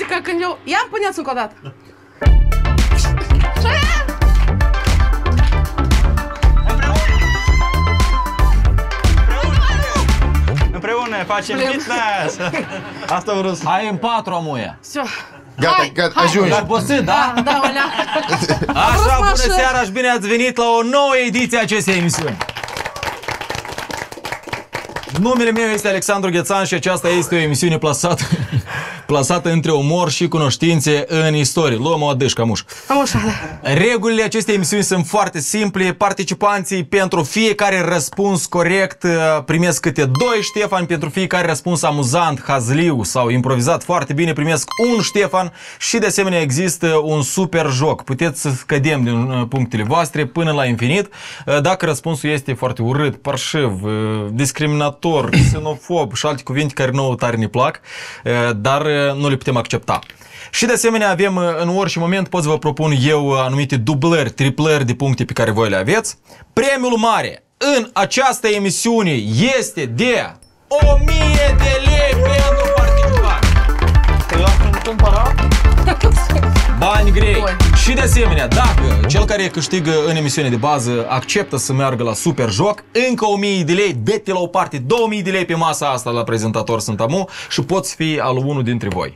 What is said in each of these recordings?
că când eu... Ia-mi puneți încă o dată. Împreună facem fitness! Asta vreau să... Hai în 4, amuia. Gata, gata, ajungi. Ai obosit, da? Da, Olea. Așa, bună seara și bine ați venit la o nouă ediție a acestei emisiuni. Numele meu este Alexandru Ghețan și aceasta este o emisiune plasată între umor și cunoștințe în istorie. Luăm o adâșcă, amuș. Regulile acestei emisiuni sunt foarte simple. Participanții pentru fiecare răspuns corect primesc câte 2 Ștefani, pentru fiecare răspuns amuzant, hazliu sau improvizat foarte bine primesc 1 Ștefan și de asemenea există un super joc. Puteți să scădem din punctele voastre până la infinit dacă răspunsul este foarte urât, parșiv, discriminator, xenofob și alte cuvinte care nouă tare ne plac, dar nu le putem accepta. Și de asemenea avem în orice moment, pot să vă propun eu anumite dublări, triplări de puncte pe care voi le aveți. Premiul mare în această emisiune este de 1000 de lei pentru participant. Eu am cumpărat? Bani grei. Și de asemenea, dacă cel care câștigă în emisiune de bază acceptă să meargă la super joc, încă 1000 de lei, dă-te la o parte, 2000 de lei pe masa asta la prezentator sunt amu și poți fi al unul dintre voi.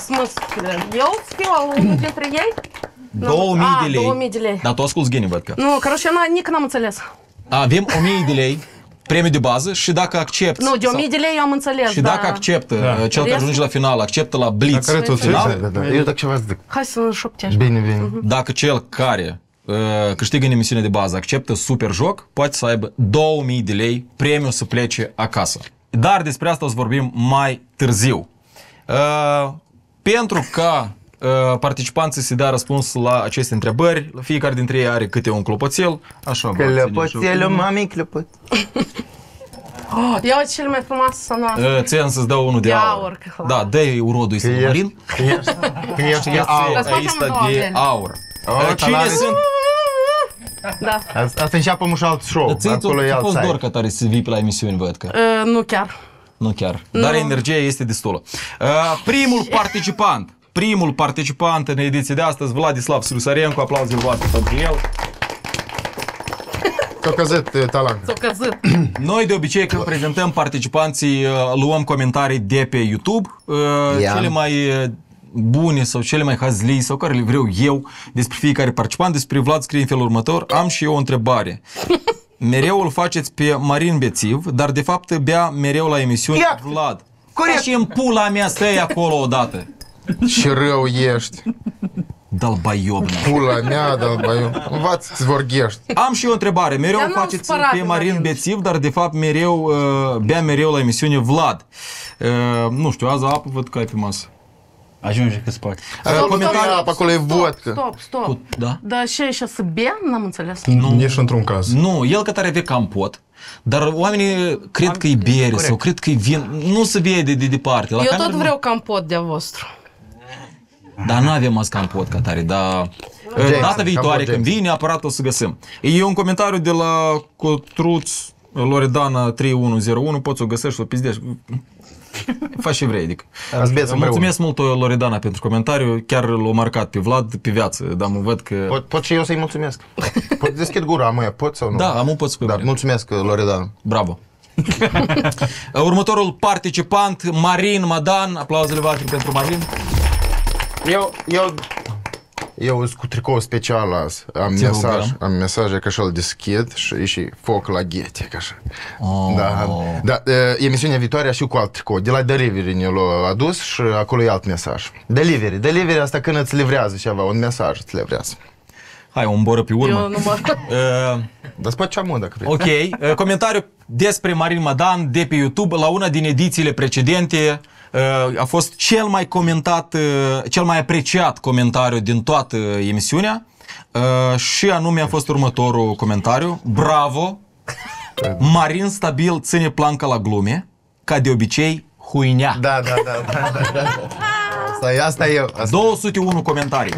Eu fiu al unul dintre ei? 2000 de lei. 2000 de lei. Dar tu asculți geni, văd că. Nu, короче, nici n-am înțeles. Avem 1000 de lei, premiu de bază și dacă accepti... Nu, de 1000 de lei eu am înțeles, și dacă acceptă, cel care ajunge la final, acceptă la Blitz final. Eu dacă ceva zic. Hai să șoptești. Bine, bine. Dacă cel care câștigă în emisiune de bază acceptă super joc, poate să aibă 2000 de lei premiu să plece acasă. Dar despre asta o să vorbim mai târziu. Pentru ca participanții să dea răspuns la aceste întrebări, fiecare dintre ei are câte un clopoțel. Așa, clopoțelul, mami, clopoțel. Ia uite cel mai frumos sonoasă. Ți-am să-ți dau unul de aur. Da, dă-i urodul ăsta de Marin. Ești de aur. Ăsta de aur. Cine sunt? Da. Asta înceapă un alt show. Acolo e a alt fost site. doar că tare să vii pe la emisiuni, văd că. Nu chiar. Nu chiar. Dar energia este destulă. Primul participant în ediția de astăzi, Vladislav Srusarenko, aplauzele voastre pentru el. S-o căzut talent. S-o căzut. Noi de obicei când prezentăm participanții luăm comentarii de pe YouTube, cele mai bune sau cele mai hazlii sau care le vreau eu despre fiecare participant. Despre Vlad scrie în felul următor: am și eu o întrebare. Mereu îl faceți pe Marin bețiv, dar de fapt bea mereu la emisiuni Vlad. Corect. Și în pula mea stai acolo odată. Ce rău ești. Dalbaiob. Pula mea, dalbaiob. Învață-ți vorghești. Am și o întrebare. Mereu faceți pe Marin bețiv, dar de fapt mereu bea mereu la emisiune Vlad. Nu știu, azi apă văd că ai pe masă. Ajunge că spate. Comentariul apă acolo e vodcă. Stop. Da? Dar și așa să bea? N-am înțeles. Nu. Nici într-un caz. Nu, el că tare avea campot. Dar oamenii cred că e bere sau cred că e vin. Nu se vede de departe. Eu tot vreau campot de-a vostru. Dar nu avem azi campot ca tare, dar data viitoare când vine, neapărat o să găsim. E un comentariu de la Cotruț Loredana 3101, poți o găsești, o pizdești. Faci și vrei, adică. Mulțumesc mult Loredana pentru comentariu, chiar l-a marcat pe Vlad pe viață, dar mă văd că... Pot și eu să-i mulțumesc. Pot deschid gura, măia, pot sau nu? Da, amu poți spune. Mulțumesc, Loredana. Bravo. Următorul participant, Marin Madan, aplauzele voastre pentru Marin. Eu sunt cu tricou special azi. Am mesaje că și-l deschid și foc la ghete, ca așa. Da, emisiunea viitoare și cu alt tricou. De la Delivery ne-l-a adus și acolo e alt mesaj. Delivery asta când îți livrează ceva, un mesaj îți livrează. Hai, o îmboră pe urmă. Eu nu mă... Dar spune ce am dacă vrei. Ok, comentariu despre Marin Madan de pe YouTube. La una din edițiile precedente a fost cel mai comentat, cel mai apreciat comentariu din toată emisiunea și anume a fost următorul comentariu. Bravo! Marin stabil ține planca la glume, ca de obicei huinea. Da. Asta e eu. 201 comentarii.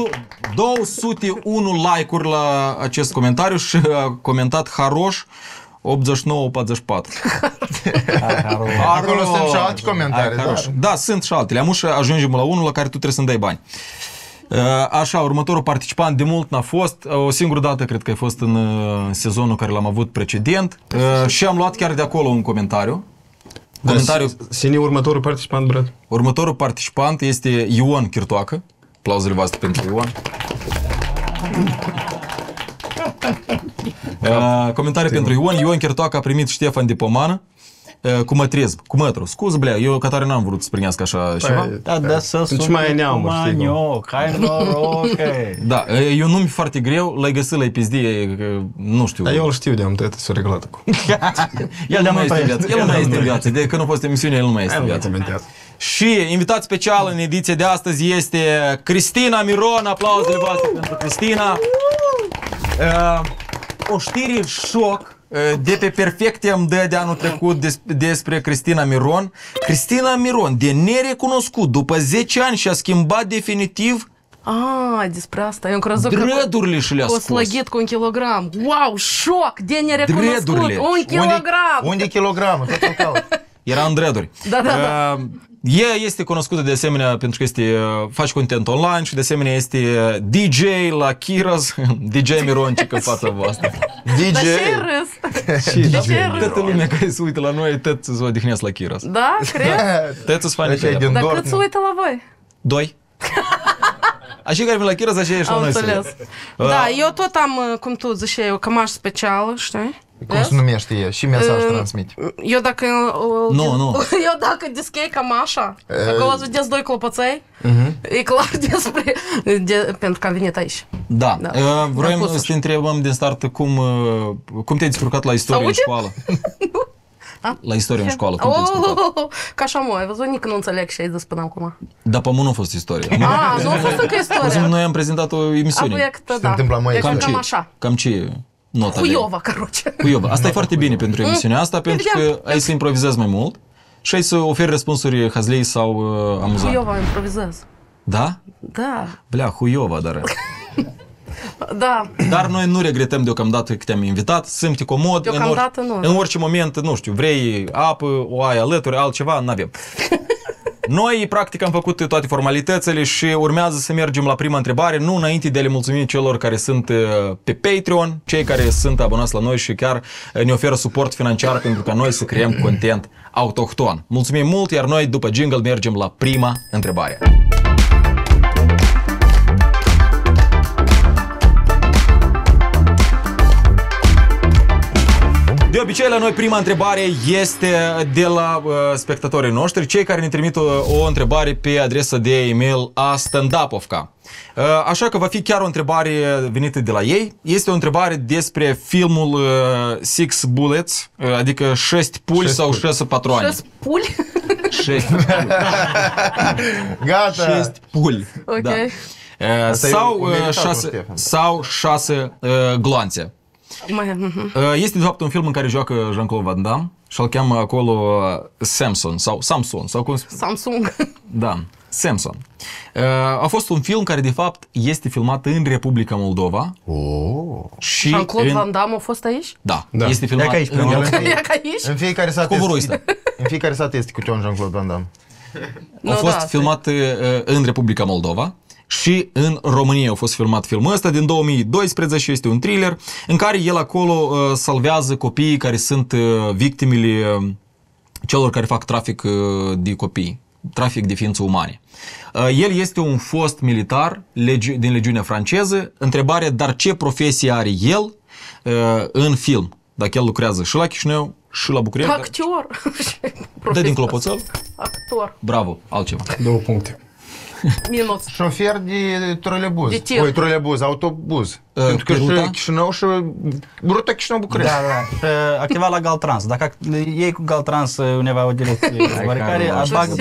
201 like-uri la acest comentariu și a comentat Haroș. Acolo sunt și alte comentarii, da. Da, sunt și altele. Amuși ajungem la unul la care tu trebuie să-mi dai bani. Așa, următorul participant de mult n-a fost. O singură dată cred că a fost în sezonul care l-am avut precedent. Și am luat chiar de acolo un comentariu. Cine următorul participant, Brad? Următorul participant este Ion Chirtoacă. Aplauzele voastre pentru Ion. Comentariu pentru Ion. Ion Chirtoacă a primit Ștefan de Pomană cu mătrezb, cu mătru. Scuză, blea, eu ca tare n-am vrut să primească așa ceva. Da, să suni mai neamuri, știi. Hai noroc, Da, e un nume foarte greu, l-ai găsit, l-ai pizdit, nu știu. Dar eu îl știu de-am tăiat, s-a reglat acum. El nu mai este în viață, el nu mai este în viață, de când a fost emisiunea, el nu mai este în viață. Și invitat special în ediția de astăzi este Cristina Miron, aplauzele voastre pentru Cristina. O știre șoc de pe Perfectiam de anul trecut despre Cristina Miron. Cristina Miron, de nerecunoscut, după 10 ani și-a schimbat definitiv despre asta. Eu am crezut că dreadurile și le-a o scos. slăghit cu 1 kilogram. Wow, șoc! De nerecunoscut! Dreadurile. 1 kilogram! Unde e kilogramul? Tot îl caut. Era în dreaduri. Da. Ea este cunoscută de asemenea pentru că face content online și de asemenea este DJ la Kiros. DJ Mironcic în fața voastră. DJ. Dar ce râs? Și toată lumea care se uită la noi, tot se odihnesc la Kiros. Da, cred? Tot să-ți faci din Dar Dortmund. cât se uită la voi? 2. Așa care vin la Kiros, așa ești la Am noi. înțeles. Da, eu tot am, cum tu ziceai, o cămașă specială, știi? Cum se numește ea? Și mesaj transmite. Eu dacă... Nu. Eu dacă deschei cămașa, dacă o să vedeți 2 clopoței, e clar despre... Pentru că am venit aici. Da. Vroiam să te întrebăm din start cum te-ai descurcat la istorie în școală? La istorie în școală, cum te-ai descurcat? Ca așa mă, ai văzut, nici nu înțeleg ce ai zis până acum. Dar pe mă nu a fost istorie. Nu a fost încă istoria. Noi am prezentat o emisiune. Se întâmplă mai Deci cam așa. Cam ce nota aveai? Huiova, caroce. Huiova. Asta e foarte bine pentru emisiunea asta, pentru că ai să improvizezi mai mult și ai să oferi răspunsuri hazlei sau amuzante. Huiova, improvizez. Da? Da. Blea, huiova, dar... Da. Dar noi nu regretăm deocamdată că te-am invitat, simți comod, Deocamdată nu. în orice moment, nu știu, vrei apă, o ai alături, altceva, n-avem. Noi, practic, am făcut toate formalitățile și urmează să mergem la prima întrebare, nu înainte de a le mulțumi celor care sunt pe Patreon, cei care sunt abonați la noi și chiar ne oferă suport financiar pentru ca noi să creăm content autohton. Mulțumim mult, iar noi, după jingle, mergem la prima întrebare. De obicei, la noi prima întrebare este de la spectatorii noștri, cei care ne trimit o întrebare pe adresa de e-mail a Standupovka. Așa că va fi chiar o întrebare venită de la ei. Este o întrebare despre filmul Six Bullets, adică 6 puli sau 6 patroane. 6 puli? 6 puli. Gata. 6 puli. Ok. Da. Sau 6 gloanțe. Este de fapt un film în care joacă Jean-Claude Van Damme și îl cheamă acolo Samson sau cum Samsung. Da, Samson. A fost un film care de fapt este filmat în Republica Moldova. Și Jean-Claude Van Damme a fost aici? Da, este filmat aici, În fiecare sat este câte un Jean-Claude Van Damme. A fost filmat în Republica Moldova. Și în România a fost filmat filmul ăsta din 2012, este un thriller în care el acolo salvează copiii care sunt victimele celor care fac trafic de copii, trafic de ființe umane. El este un fost militar din legiunea franceză. Întrebarea, dar ce profesie are el în film? Dacă el lucrează și la Chișinău și la București? Actor. Dă din clopoțel? Actor. Bravo, altceva. 2 puncte. Minus. Șofer de trolebuz. De tir. Oi, trolebuz, autobuz. Pentru că și Chișinău și ruta Chișinău-București. Da. Activa la Galtrans. Dacă iei cu Galtrans undeva o direcție oarecare, bagă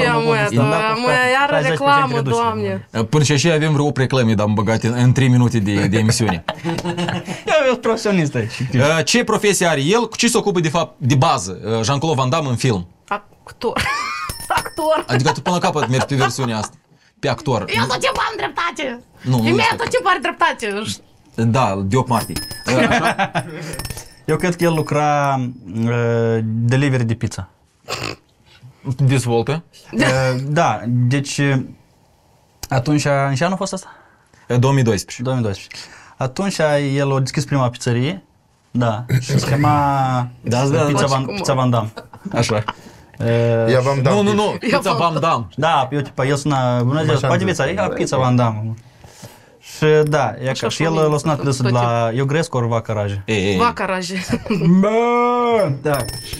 iar reclamă, Doamne. Până și așa avem vreo 8 reclame, dar am băgat în 3 minute de emisiune. Eu sunt profesionist aici. Ce profesie are el? Cu ce se ocupă de fapt de bază Jean-Claude Van Damme în film? Actor. Actor. Adică tu până la capăt mergi pe versiunea asta. Pe actor. Eu tot timpul am dreptate. Nu Femeia tot timpul are dreptate. Da, de 8 martie. Eu cred că el lucra delivery de pizza. Dezvoltă. Da, deci atunci, în ce an a fost asta? 2012. 2012. Atunci el a deschis prima pizzerie, da, și se chema Pizza Van Damme. Așa. Ia v-am dat. Nu, Pizza Van Damme. Da, eu tipa, el suna, bună ziua, poate vița, e Pizza Van Damme. Și da, e ca, și el l-a sunat de la Iogrescu ori Vacaraje. Vacaraje. Bă, da.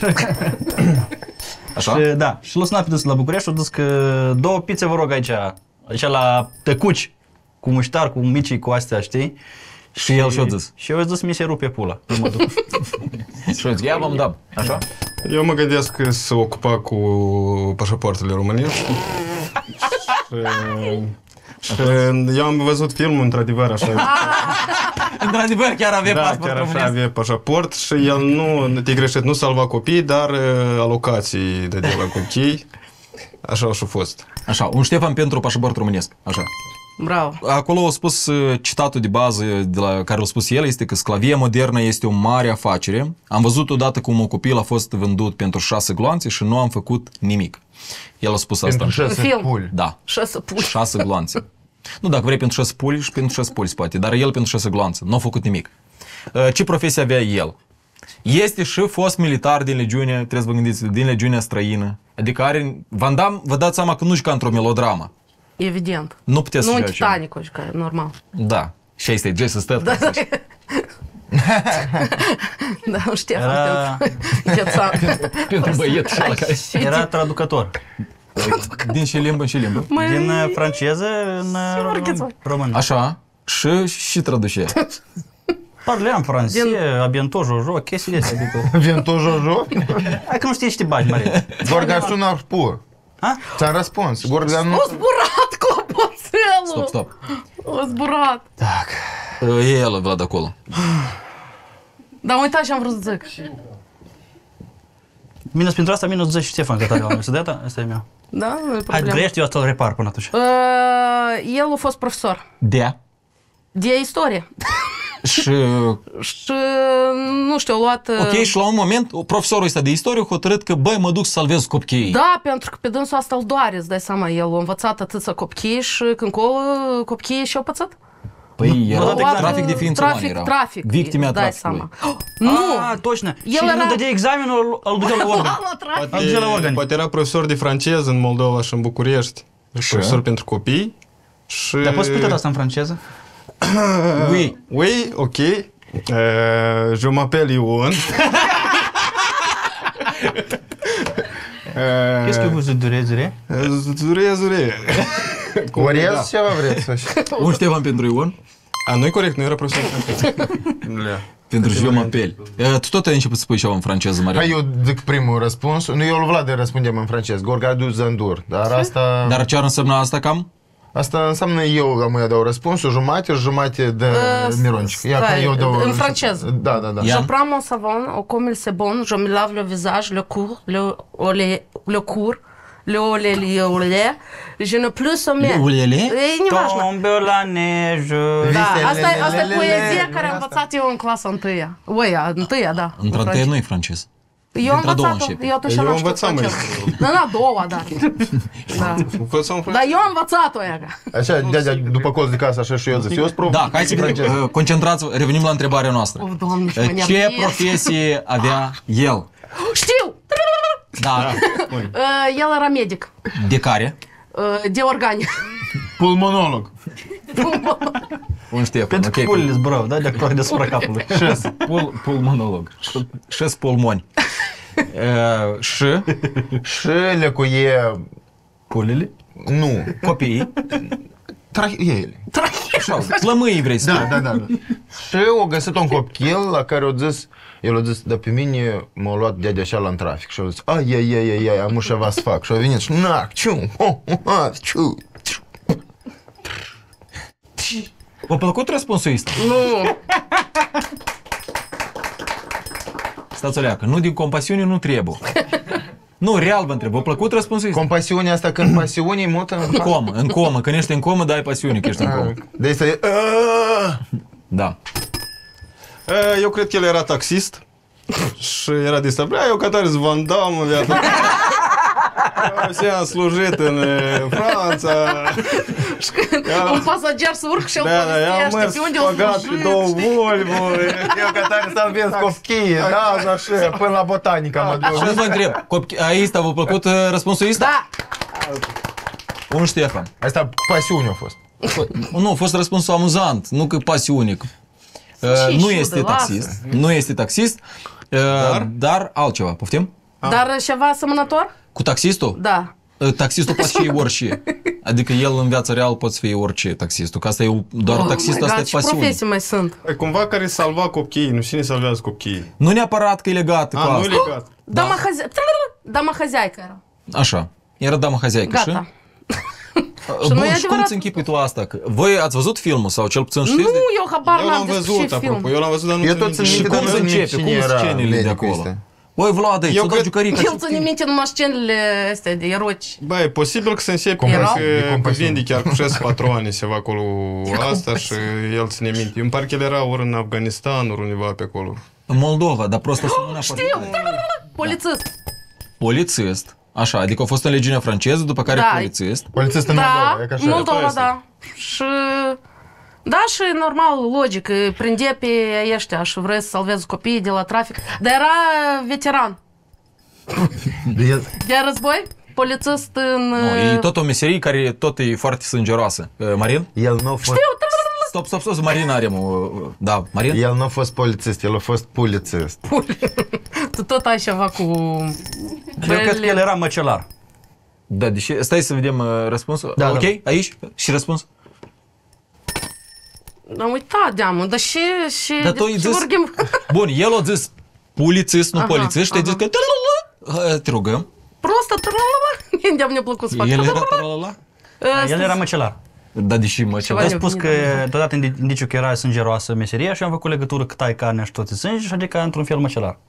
Așa? Și da, și l-a sunat pe la București și a zis că 2 pizze vă rog aici la tăcuci, cu muștar, cu micii, cu astea, știi? Și el și-a zis. Și eu zis, mi se rupe pula. Nu mă duc. Și-a zis, ia v-am dat. Așa? Eu mă gândesc că se ocupa cu pașapoartele românești. Și eu am văzut filmul, într-adevăr, așa. Într-adevăr, chiar avea pasport chiar așa românesc. avea pașaport și el nu, te greșit, nu salva copii, dar alocații de la copii. Așa și-a fost. Așa, un Ștefan pentru pașaport românesc. Așa. Bravo. Acolo a spus citatul de bază de la care l-a spus el, este că sclavia modernă este o mare afacere. Am văzut odată cum un copil a fost vândut pentru 6 gloanțe și nu am făcut nimic. El a spus asta. Pentru 6 Film. puli. Da. 6 puli. 6 gloanțe. Nu, dacă vrei pentru 6 puli și pentru 6 puli poate, dar el pentru 6 gloanțe. Nu a făcut nimic. Ce profesie avea el? Este și fost militar din legiune, trebuie să vă gândiți, din legiunea străină. Adică are, Van Damme, vă dați seama că nu juca într-o melodramă. Evident. Nu puteți să Nu în joace. Titanic-ul, juca, normal. Da. Și este Jason Statham. Da, da, nu știa Era- Pentru băiet și la care... Era traducător. Din ce limbă în ce limbă. Din franceză în român. Așa. Și traduce. Parle în franceză, bientôt Jojo, chestiile astea. Adică... Bientôt Jojo? Hai că nu știi ce te bagi, Maria. Gorga sună pur. Ha? Ți-am răspuns. Gorga nu... O zburat clopoțelul! Stop. O zburat! E el, Vlad, acolo. Dar am uitat și am vrut să zic. Minus pentru asta, minus 10 Ștefan, că tare am să de asta, asta e meu. Da, nu e Hai, problemă. grăiește, eu asta îl repar până atunci. El a fost profesor Dea. de istorie. Și... Și, nu știu, a luat... Ok, și la un moment, profesorul ăsta de istorie a hotărât că, băi, mă duc să salvez copiii. Da, pentru că pe dânsul asta îl doare, îți dai seama, el a învățat atâția copii și când colo copiii și-au pățat. Păi, Nu, era exact. trafic de ființe umane erau. Trafic, Victime a îți dai traficului. seama. Nu! Ah, точно. El Și era- nu dădea examenul, îl ducea la organ. La trafic. Am zis la organi. Poate era profesor de franceză în Moldova și în București. Profesor pentru copii. Și... Dar poți spune asta în franceză? Oui. Oui, ok. Je m'appelle Ion. Qu'est-ce que vous durez? Zure. Orez ceva vreți să știi? Un Ștefan pentru Ion. A, nu-i corect, nu era profesor de franceză. Pentru Je m'appelle. Tu tot ai început să spui ceva în franceză, Maria. Hai, eu zic primul răspuns. Nu, eu lui Vlad răspundem în francez. Gorga du zandur. Dar asta... Dar ce ar însemna asta cam? Asta înseamnă eu am dau răspunsul, jumate de Mironcic. Ia că eu dau... în franceză. Da. Ia. Je prends mon savon, au comme il c'est bon, je me lave le visage, le cours, le cours, je ne plus sommeil. Ulele? E неважно. Tombe la neige. Da, Visele, asta e lelele, poezia care am asta. învățat eu în clasa întâia. Întâia, da. Într-a întâia nu e francez. Eu am Dintre a doua învățat-o, începe. eu atunci Eu nu știu învățam franceză. mai. Da, a doua, da. Da. Învățăm Dar eu am învățat-o, ea. Așa, de după colț de casă, așa și eu zic. Eu spun Da, hai să concentrați-vă, revenim la întrebarea noastră. O, Doamne, ce mă Ce nerviez. profesie avea el? Știu! Da. El era medic. De care? De organi. pulmonolog. Un Ștefan, Pentru că ok. pulile zburau, da, de acolo deasupra capului. Pulmonolog. Șes pulmoni. Și Și lecuie... Pulile? Nu. copiii. Ele. Așa, plămâii vrei să spui. Da. Și o găsit un copil la care el a zis, dar pe mine m-a luat dadea așa în trafic. Și a zis, ai, am ceva să fac. Și a venit și, ciu. V-a plăcut răspunsul ăsta? Nu. Stați o leacă, nu din compasiune nu trebuie. Nu, real vă întreb, v-a plăcut răspunsul ăsta? Compasiunea asta când pasiunea e multă În comă, când ești în comă, dai pasiune că ești în comă. De asta e... Da. Eu cred că el era taxist Și era distrat. Eu ca tare Van Damme în viața. Eu am slujit în Franța. Un pasager să urc și el am mers pagat pe 2 Volvo. Eu ca tare salvez copiii, da, așa, până la botanica mă duc. Și vă întreb, Aista, v-a plăcut răspunsul ăsta? Da! Un Ștefan. Asta pasiune a fost. Nu, a fost răspunsul amuzant, nu că pasiune. Nu este taxist, nu este taxist, dar altceva, poftim? Dar ceva asemănător? Cu taxistul? Da. Taxistul poate fi orice. Adică el în viața reală poate fi orice taxistul. Că asta e doar taxistul, asta e pasiune. Ce profesii mai sunt? Cumva care salva copiii, nu cine salvează copiii. Nu neapărat că e legat cu asta. Nu e legat. Dama hăzeaică era. Așa, era dama hăzeaică. Gata. Bun, și cum îți închipui tu asta? Voi ați văzut filmul sau cel puțin știți? Nu, eu habar n-am despre ce film. Eu l-am văzut, dar nu eu tot și cum se începe? Cum scenele de acolo? Băi, Vlad, ți-o dat jucărica. El ține minte numai scenele astea de eroci. Băi, e posibil că se începe că vinde chiar cu 6 patroane ceva acolo asta și el ține minte. Eu îmi pare că el era ori în Afganistan, ori undeva pe acolo. În Moldova, dar prost să știu! Polițist. Polițist. Așa, adică a fost în legiunea franceză, după care polițist. Polițist în Moldova, e ca așa. Moldova, da. Și... Da, și normal, logic, prinde pe ăștia și vrea să salveze copiii de la trafic. Dar era veteran. De război, polițist în... Nu, e tot o meserie care tot e foarte sângeroasă. Marin? El nu a fost... Stop, Marin are Da, Marin? El nu a fost polițist, el a fost polițist. Tu tot ai ceva cu... Eu cred că el era măcelar. Da, deși... Stai să vedem răspunsul. Da, ok, aici? Și răspuns? Am uitat, deamă, dar și... Dar tu ai zis... Bun, el a zis polițist, nu polițist, și te-ai zis că... Te rugăm. Prostă, de-am ne plăcut să fac. El era tralala? El era măcelar. Da, deși măcelar. Ai spus că deodată indiciu că era sângeroasă meseria și am făcut legătură că tai carnea și toți sânge și adică într-un fel măcelar.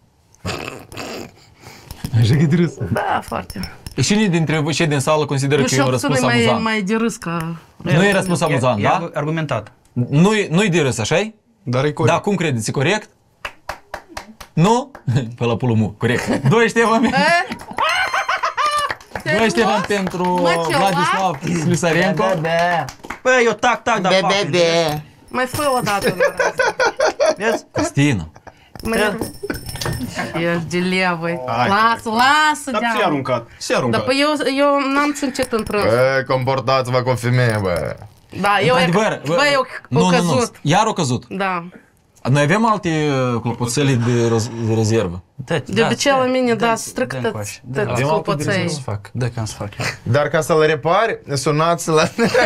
Așa că de râs. Da, foarte. Cine dintre cei din sală consideră că e un răspuns amuzant? Mai de râs ca... Nu e răspuns amuzant, da? E argumentat. Nu-i de râs, așa-i? Dar e corect. Da, cum credeți? E corect? Nu? Pe la pulul mu, corect. 2 Ștefan. 2 Ștefan pentru Vladislav Slisarenko. Băi, eu tac, dar fac. Mai fă o dată. Vezi? Cristina. Ești de levă. Lasă, dar ți-a aruncat. Dar păi eu n-am simțit între... Comportați-vă cu o femeie, bă. Da, eu nu, căzut. Iar o căzut. Da. Noi avem alte clopoțele de rezervă. De obicei la mine, da, strict clopoței. Dar ca să-l repari, sunați la...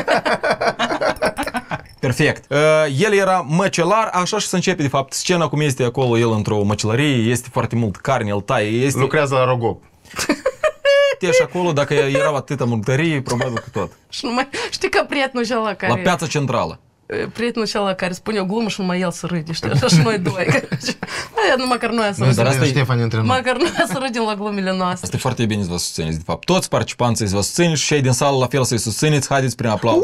Perfect. El era măcelar, așa și se începe de fapt scena cum este acolo el într-o măcelărie, este foarte mult carne, el taie. Lucrează la Rogop. Și acolo, dacă erau atâta mâncărie, probabil că tot. Și numai, știi că prietenul ăla care... La piața centrală. Prietenul ăla care spune o glumă și numai el să râde, știi, așa și noi doi. Aia, măcar noi să râdim. Măcar noi să râdim la glumile noastre. Asta e foarte bine să vă susțineți, de fapt. Toți participanții să vă susțineți și cei din sală la fel să-i susțineți. Haideți prin aplauze.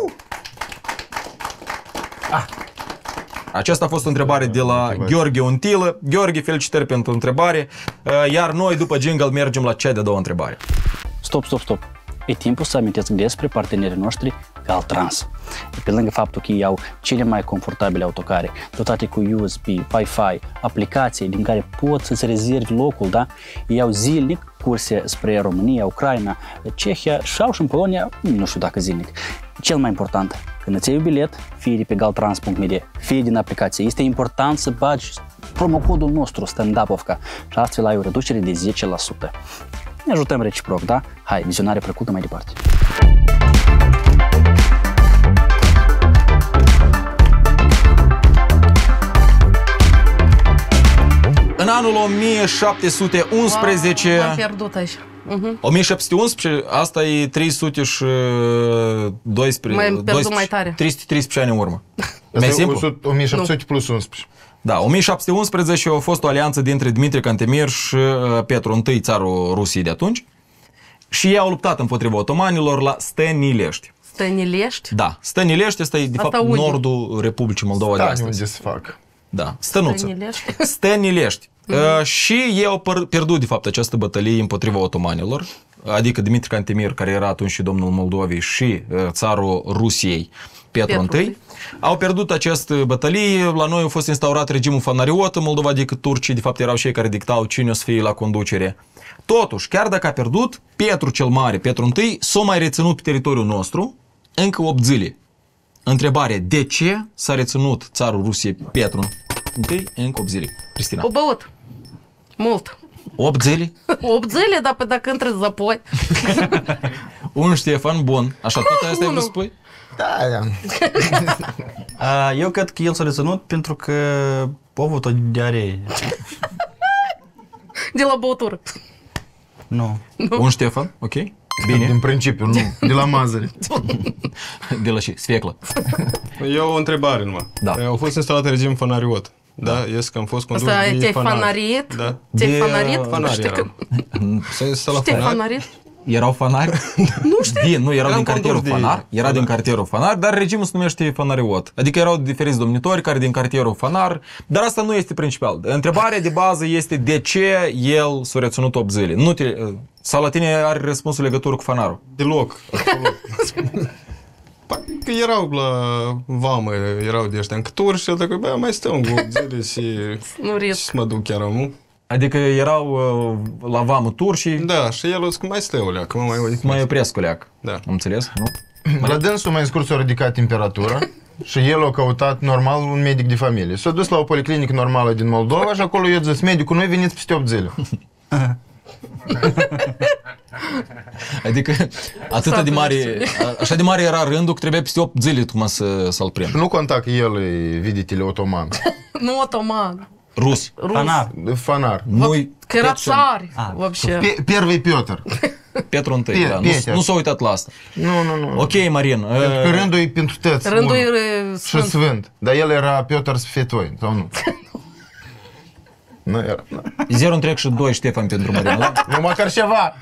Aceasta a fost o întrebare de la Gheorghe Untilă. Gheorghe, felicitări pentru întrebare. Iar noi, după jingle, mergem la cea de-a doua întrebare. Stop. E timpul să amintesc despre partenerii noștri Caltrans. Pe lângă faptul că ei au cele mai confortabile autocare, dotate cu USB, Wi-Fi, aplicații din care poți să-ți rezervi locul, da? Ei au zilnic curse spre România, Ucraina, Cehia și au și în Polonia, nu știu dacă zilnic. Cel mai important, când îți iei un bilet, fie de pe galtrans.md, fie din aplicație, este important să bagi promocodul nostru, Stand-Up-Ofca, și astfel ai o reducere de 10%. Ne ajutăm reciproc, da? Hai, vizionare plăcută mai departe! În anul 1711... Am pierdut aici. 1711, asta e 312... mai tare. 313 ani în urmă. Mai simplu? 1700 plus 11. Da, 1711 a fost o alianță dintre Dmitri Cantemir și Petru I, țarul Rusiei de atunci. Și ei au luptat împotriva otomanilor la Stănilești. Stănilești? Da, Stănilești este de fapt nordul Republicii Moldova de astăzi. Unde se fac? Da, Stănuță. Stănilești. Stănilești. Și ei au pierdut, de fapt, această bătălie împotriva otomanilor, adică Dimitri Cantemir, care era atunci și domnul Moldovei, și țarul Rusiei, Petru I. Au pierdut această bătălie, la noi a fost instaurat regimul fanariot în Moldova decât turcii, de fapt erau cei care dictau cine o să fie la conducere. Totuși, chiar dacă a pierdut, Petru cel Mare, Petru I, s-a mai reținut pe teritoriul nostru încă 8 zile. Întrebare, de ce s-a reținut țarul Rusiei Petru I încă 8 zile? Cristina. O băut. Mult. 8 zile? 8 zile, dar pe dacă întreți zapoi. Un Ștefan bun. Așa, tot asta ai vrut să spui? Da, da. Eu cred că el s-a reținut pentru că a avut o diaree. De la băutură. Nu. Un Ștefan, ok. Bine. Din principiu, nu. De la mazăre. De la ce? Sfeclă. Eu o întrebare numai. Da. Au fost instalat regim fanariot. Da, este că am fost condus Asta de te-ai fanari. fanarit? Da. Te-ai fanarit? Fanari Știi erau. că... Te-ai fanarit? Erau fanari? Nu știu. Nu, erau Eram din cartierul condus de Fanar. ei. Era din cartierul Fanar, dar regimul se numește fanariot. Adică erau diferiți domnitori care din cartierul Fanar, dar asta nu este principal. Întrebarea de bază este de ce el s-a reținut 8 zile. Nu te... Sau la tine are răspunsul legătură cu Fanarul? Deloc. Absolut. Că erau la vamă, erau de ăștia încături și el dacă, bă, mai stăm 8 zile Nu risc. și mă duc chiar nu? Adică erau la vamă turcii, Da, și el o zic, mai stă o leacă, mă mai odihnesc. mai opresc o leac. Da. Am înțeles? Nu? La dânsul mai scurt s-a ridicat temperatura și el a căutat normal un medic de familie. S-a dus la o policlinică normală din Moldova și acolo i-a zis, medicul, noi veniți peste 8 zile. Adică atât de mare, așa de mare era rândul că trebuia peste 8 zile tocmai să-l prind. Și nu conta că el e, viditele, otoman. Nu otoman. Rus. Fanar. Fanar. Nu-i Că era țari, вообще. Первый Piotr. Petru I, da. Nu s-a uitat la asta. Nu. Ok, Marin. Pentru că rândul e pentru tăți. Rândul e Și sfânt. sfânt. Dar el era Piotr Sfetoi, sau nu? Nu era. 0 întreg și 2 Ștefan pentru Marin, da? Nu măcar ceva.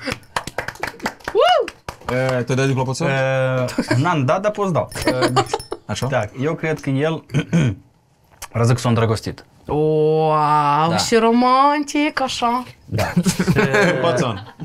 Tu dai diplomație? N-am dat, dar poți dau. Așa? Da, eu cred că el răzic s-a îndrăgostit. Wow, Da. și romantic, așa. Da. Pațan.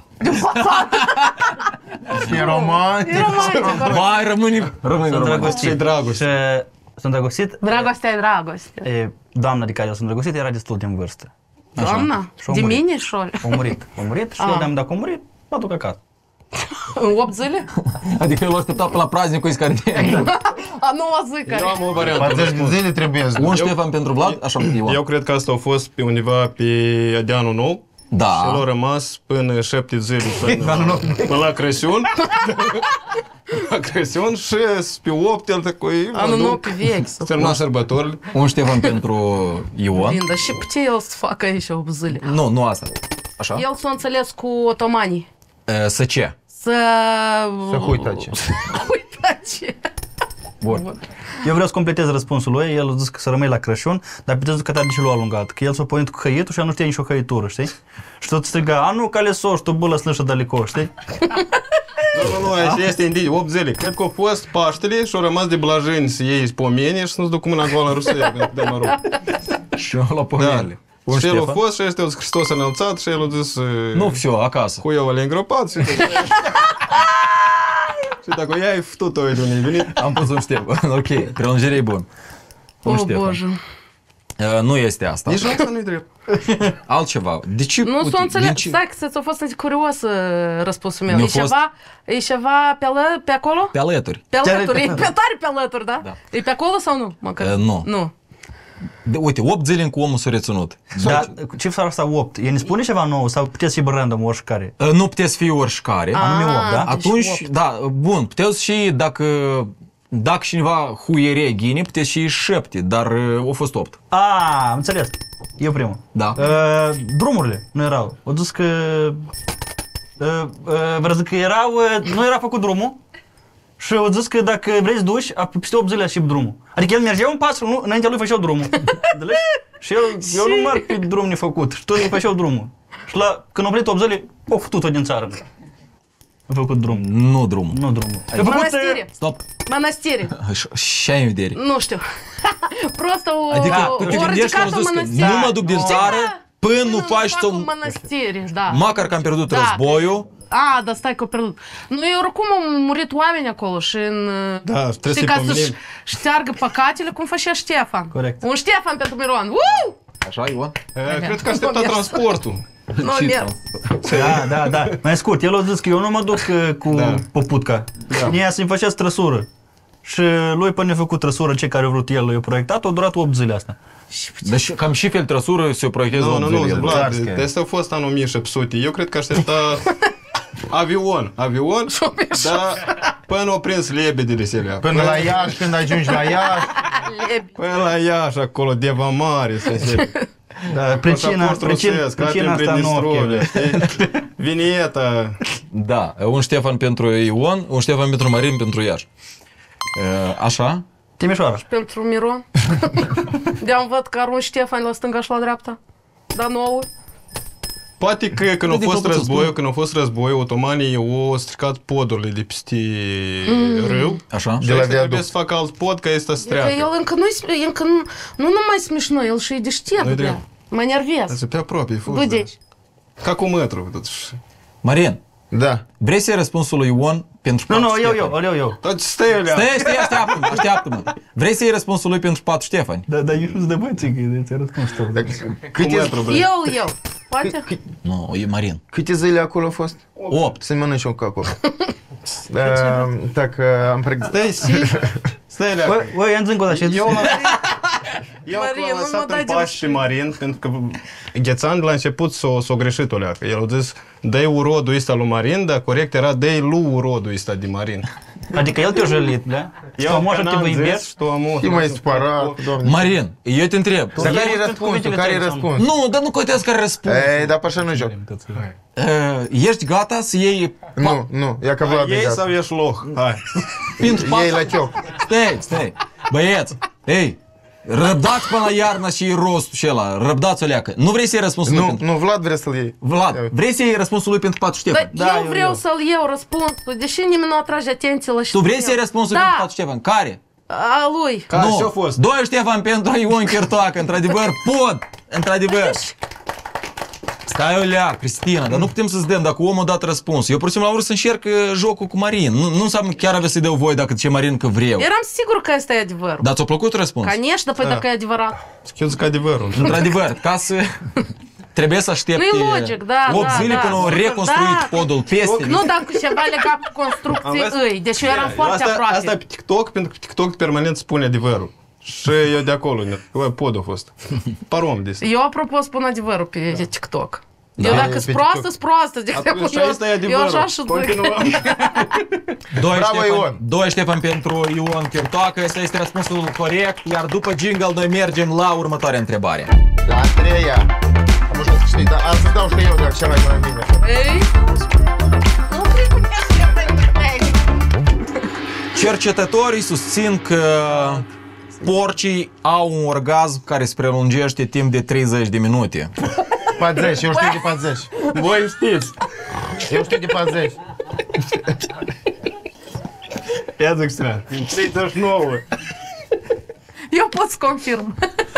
E romantic. E romantic. Vai, rămâne S-a romantic. îndrăgostit. Ce dragoste. Și s-a îndrăgostit. Dragostea e dragoste. Doamna de care el s-a îndrăgostit era destul de în vârstă. Doamna, Și-a de murit. mine, șori? A murit și eu de-am dacă a murit, mă duc acasă. În 8 zile? Adică el a așteptat pe la praznicul Iscardian. A noua zi care... Eu am o variantă. 40 de zile trebuie să... Un Ștefan pentru Vlad, așa eu. Eu cred că asta a fost pe undeva pe de anul nou. Și el a Da. rămas până 7 zile până la Crăciun. La Crăciun și pe 8 el tăcui Anul nou pe vechi. să termina sărbătorile. Un Ștefan pentru Ion. Bine, dar și putea el să facă aici 8 zile. Nu asta. Așa? El s-a înțeles cu otomanii. Să ce? Să huitace. Huitace. Bun. Eu vreau să completez răspunsul lui. El a zis că să rămâi la Crăciun, dar puteți că de ce l-a alungat. Că el s-a pornit cu hăitul și el nu știa nicio hăitură, știi? Și tot striga, a nu, calesoș, tu bălă slâșă dalico, știi? Nu, aici este indiciu, 8 zile. Cred că au fost Paștele și au rămas de blajeni să iei pomenie și să nu-ți duc cu mâna goală în Rusia, când de mă rog. Și la pomenile. Un Și el a Ștefan? fost și ăștia au zis Hristos a înălțat și el a zis Nu, все, acasă. Huiul le îngropat și și dacă o iai, tot o de unde ai venit. Am pus un Ștefan. Ok, prelungire e bun. Un O, Ștefan. Boże. Nu este asta. Nici asta nu-i drept. Altceva. De ce? Nu uite, s-a din înțeles. ce- Stai că ți-a fost curios răspunsul meu. Mi-a E fost- ceva pe acolo? Pe alături. Pe alături. E pe tare pe alături, da? Da. E pe acolo sau nu? Măcar? Nu. Nu. Uite, 8 zile încă omul s-a reținut. Dar cifra asta 8, el ne spune ceva nou sau puteți și random oricare? Nu puteți fi oricare. Anume 8, da? Deci Atunci, 8. da, bun, puteți și dacă cineva huierie ghine, puteți și 7, dar au fost 8. Am înțeles. Eu primul. Da. Drumurile nu erau. O zis că vreau să zic că erau, nu era făcut drumul și au zis că dacă vrei să duci, peste 8 zile și drumul. Adică el mergea un pas, nu, înaintea lui făceau drumul. Înțelegi? Și eu nu merg pe drum nefăcut și toți îi făceau drumul. Și când au venit 8 zile, au făcut-o din țară. A făcut drum. Nu drumul. Nu drumul. Mănăstire. Stop. Mănăstire. Ce ai în vedere? Nu știu. Просто Adică tu te gândești că am zis că nu mă duc din țară până nu faci tu... Mănăstire, da. Măcar că am pierdut războiul. Da, stai că pierdut. Nu, oricum au murit oameni acolo și în... Da, trebuie știi, să-i ca pomenim. să-și șteargă păcatele, cum făcea Ștefan. Corect. Un Ștefan pentru Miron. Așa, Ion? Cred că aștepta transportul. Nu, mers. Da. Mai scurt, el a zis că eu nu mă duc cu poputca. Ea să-mi făcea trăsură. Și lui până a făcut trăsură, cei care au vrut el, i-a proiectat, a durat 8 zile asta. Deci cam și fel trăsură se proiectează 8 zile. Nu, Vlad, asta a fost anul 1700. Eu cred că aștepta avion, dar până au prins lebedele se leapă. Până la Iași, când ajungi la Iași. Până la Iași, acolo, Deva Mare, să zic. Da, pricina asta nu Vinieta. Da, un Ștefan pentru Ion, un Ștefan pentru Marin, pentru Iași. Așa? Timișoara. Pentru Miron. De-am văd că are un Ștefan la stânga și la dreapta. Dar nouă. Poate că când a fost războiul, otomanii au stricat podurile de peste râu. Așa? Și trebuie să facă alt pod ca este să treacă. El încă nu numai smișno, el și e deștept. Mă nervez. Se pe apropie, Du-te. Ca cu metru, totuși. Marin, Da. vrei să iei răspunsul lui Ion pentru Nu, patru Ștefani? eu. Stai, Așteaptă-mă. Vrei să iei răspunsul lui pentru 4 Ștefani? Dar eu nu sunt de băieții, că ți-a răspuns tău. Eu. Poate? Nu, e Marin. Câte zile acolo a fost? 8. Să-i mănânci un acolo. Так, am pregătit. Stai, Băi, ia-mi încă o dată. Eu am lăsat în pași pe Marin, pentru că Ghețan la început s-o greșit o leacă. El a zis, dă-i urodul ăsta lui Marin, dar corect era, dă-i lui urodul ăsta de Marin. Adică el te-a jălit, da? Eu может te vă iubesc. Și mai sparat, doamne. Marin, eu te întreb. Dar care-i răspunsul? Care-i răspuns? Nu, dar nu contează care răspuns. Ei, dar pe așa nu joc. Ești gata să iei... Nu, ia că Vlad e Ei gata. sau ești loh? Hai. Ei la cioc. Stai. Băieți, ei, răbdați până la iarnă și rostul și ăla. Răbdați o leacă. Nu vrei să iei răspunsul lui pentru... Nu, Vlad vrea să-l iei. Vlad, vrei să iei răspunsul lui pentru 4 Ștefani? Dar eu vreau să-l iau răspunsul, deși nimeni nu atrage atenție la Tu vrei să iei răspunsul pentru 4 Ștefani? Care? A lui. Care și-a fost? 2 Ștefan pentru Ion Chertoacă, într-adevăr, pod! Într-adevăr. Stai o leac, Cristina, dar nu putem să-ți dăm dacă omul a dat răspuns. Eu pur și simplu am vrut să încerc jocul cu Marin. Nu înseamnă chiar avea să-i dau voi dacă ce Marin că vreau. Eram sigur că asta e adevărul. Dar ți-a plăcut răspuns? Конечно, păi dacă e adevărat. Eu zic adevărul. Într-adevăr, ca să... Trebuie să aștepte Nu e logic, da, 8 zile până au reconstruit podul peste. Nu dacă ceva legat cu construcții îi. Deci eu eram foarte aproape. Asta e pe TikTok, pentru că TikTok permanent spune adevărul. Și eu de acolo, podul a fost. Parom de asta. Eu apropo spun adevărul pe TikTok. Eu dacă sunt proastă, de exemplu, eu așa și zic. Bravo, Ion! 2 Ștefan pentru Ion Chertoacă, ăsta este răspunsul corect, iar după jingle noi mergem la următoarea întrebare. La a treia. Nu știu să știi, dar am să dau și eu dacă ceva mai bine. Ei? Nu cred că Cercetătorii susțin că porcii au un orgasm care se prelungește timp de 30 de minute. 40, eu știu de 40. Voi știți. Eu știu de 40. Ia zic stră. 39. Eu pot să confirm.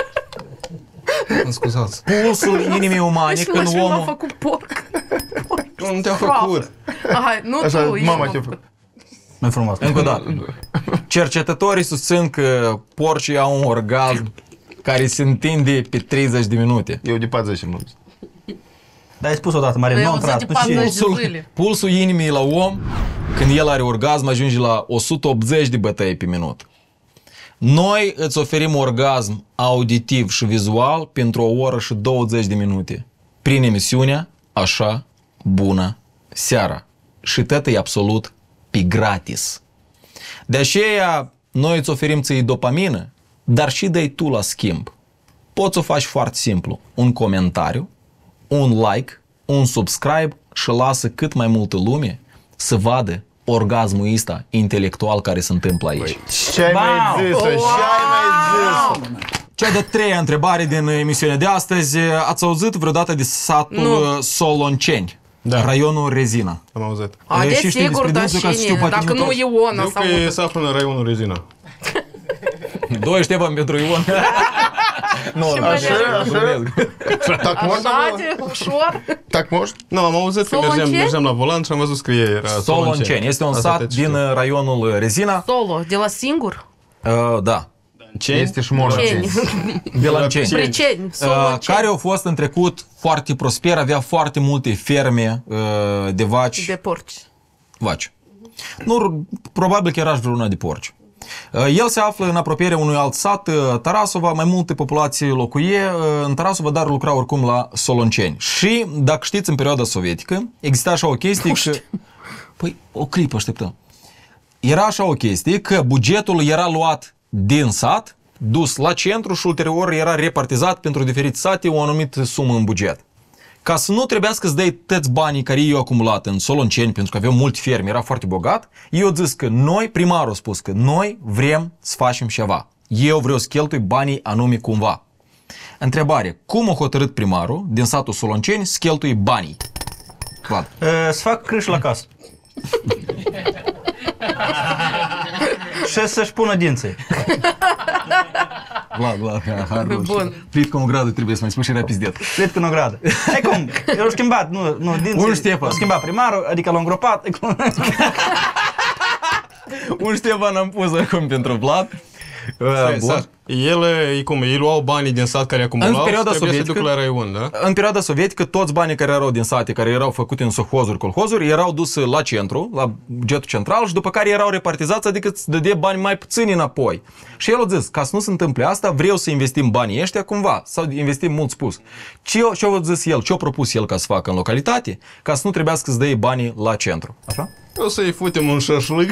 Mă scuzați. Pulsul inimii umane când Și l-a omul... făcut porc. Nu te-a făcut. Hai, nu Așa, tu, mama eu te-a m-am făcut. Mai frumos. Încă o dată. Cercetătorii susțin că porcii au un orgasm care se întinde pe 30 de minute. Eu de 40 minute. Dar ai spus odată, Marin, nu Eu am intrat. zic de 40 de zile. Pulsul inimii la om, când el are orgasm, ajunge la 180 de bătăi pe minut. Noi îți oferim orgasm auditiv și vizual pentru 1 oră și 20 de minute. Prin emisiunea Așa Bună Seara. Și tot e absolut pe gratis. De aceea, noi îți oferim ție dopamină, dar și dai tu la schimb. Poți o faci foarte simplu. Un comentariu, un like, un subscribe și lasă cât mai multă lume să vadă orgasmul ăsta intelectual care se întâmplă aici. Ce-ai mai zis? Ce-ai mai zis? Cea de-a treia întrebare din emisiunea de astăzi. Ați auzit vreodată de satul Solonceni? Da. Raionul Rezina. Am auzit. A, Și de știi sigur, despre dar dânsul ca să știu cine? poate Dacă nu nu toți. Iona Eu sau... că se află în raionul Rezina. 2 Ștefan pentru Ion. Nu, așa. Так можно Așa было? de ușor. Так можно? Nu, am auzit că Solonceni? mergeam la volan și am văzut scrie era Solonceni. Este un Asta sat te din știu. raionul Rezina. Solo, de la singur? Da. Este șmorăceni. Belanceni. Priceni, solonceni. Care au fost în trecut foarte prosper, avea foarte multe ferme de vaci. De porci. Vaci. Nu, probabil că era și vreuna de porci. El se află în apropierea unui alt sat, Tarasova, mai multe populații locuie în Tarasova, dar lucra oricum la Solonceni. Și, dacă știți, în perioada sovietică, exista așa o chestie că... Păi, o clipă așteptăm. Era așa o chestie că bugetul era luat din sat, dus la centru și ulterior era repartizat pentru diferite sate o anumită sumă în buget. Ca să nu trebuiască să dai toți banii care i-au acumulat în Solonceni, pentru că aveau mulți fermi, era foarte bogat, eu zis că noi, primarul a spus că noi vrem să facem ceva. Eu vreau să cheltui banii anume cumva. Întrebare, cum a hotărât primarul din satul Solonceni să cheltui banii? Vlad. Să fac crâși la casă. Și să-și pună dinții. Vlad, Bun. Plitcă un gradul trebuie să mai spui și era pizdet. Plăt cu nogradă. Hai cum? Eu l-am schimbat, nu, dinții. Un Ștefan. L-am schimbat primarul, adică l-am îngropat. Un Ștefan am pus acum pentru Vlad. Bun. Ei luau banii din sat care acumulau În perioada și trebuia să sovietică- duc la raion, da? În perioada sovietică, toți banii care erau din sate, care erau făcute în sovhozuri, colhozuri, erau duși la centru, la bugetul central și după care erau repartizați, adică îți dădea bani mai puțini înapoi. Și el a zis, ca să nu se întâmple asta, vreau să investim banii ăștia cumva, sau investim mult spus. Ce-a zis el, ce-a propus el ca să facă în localitate, ca să nu trebuiască să dai banii la centru. Așa? O să-i futem un șașlic.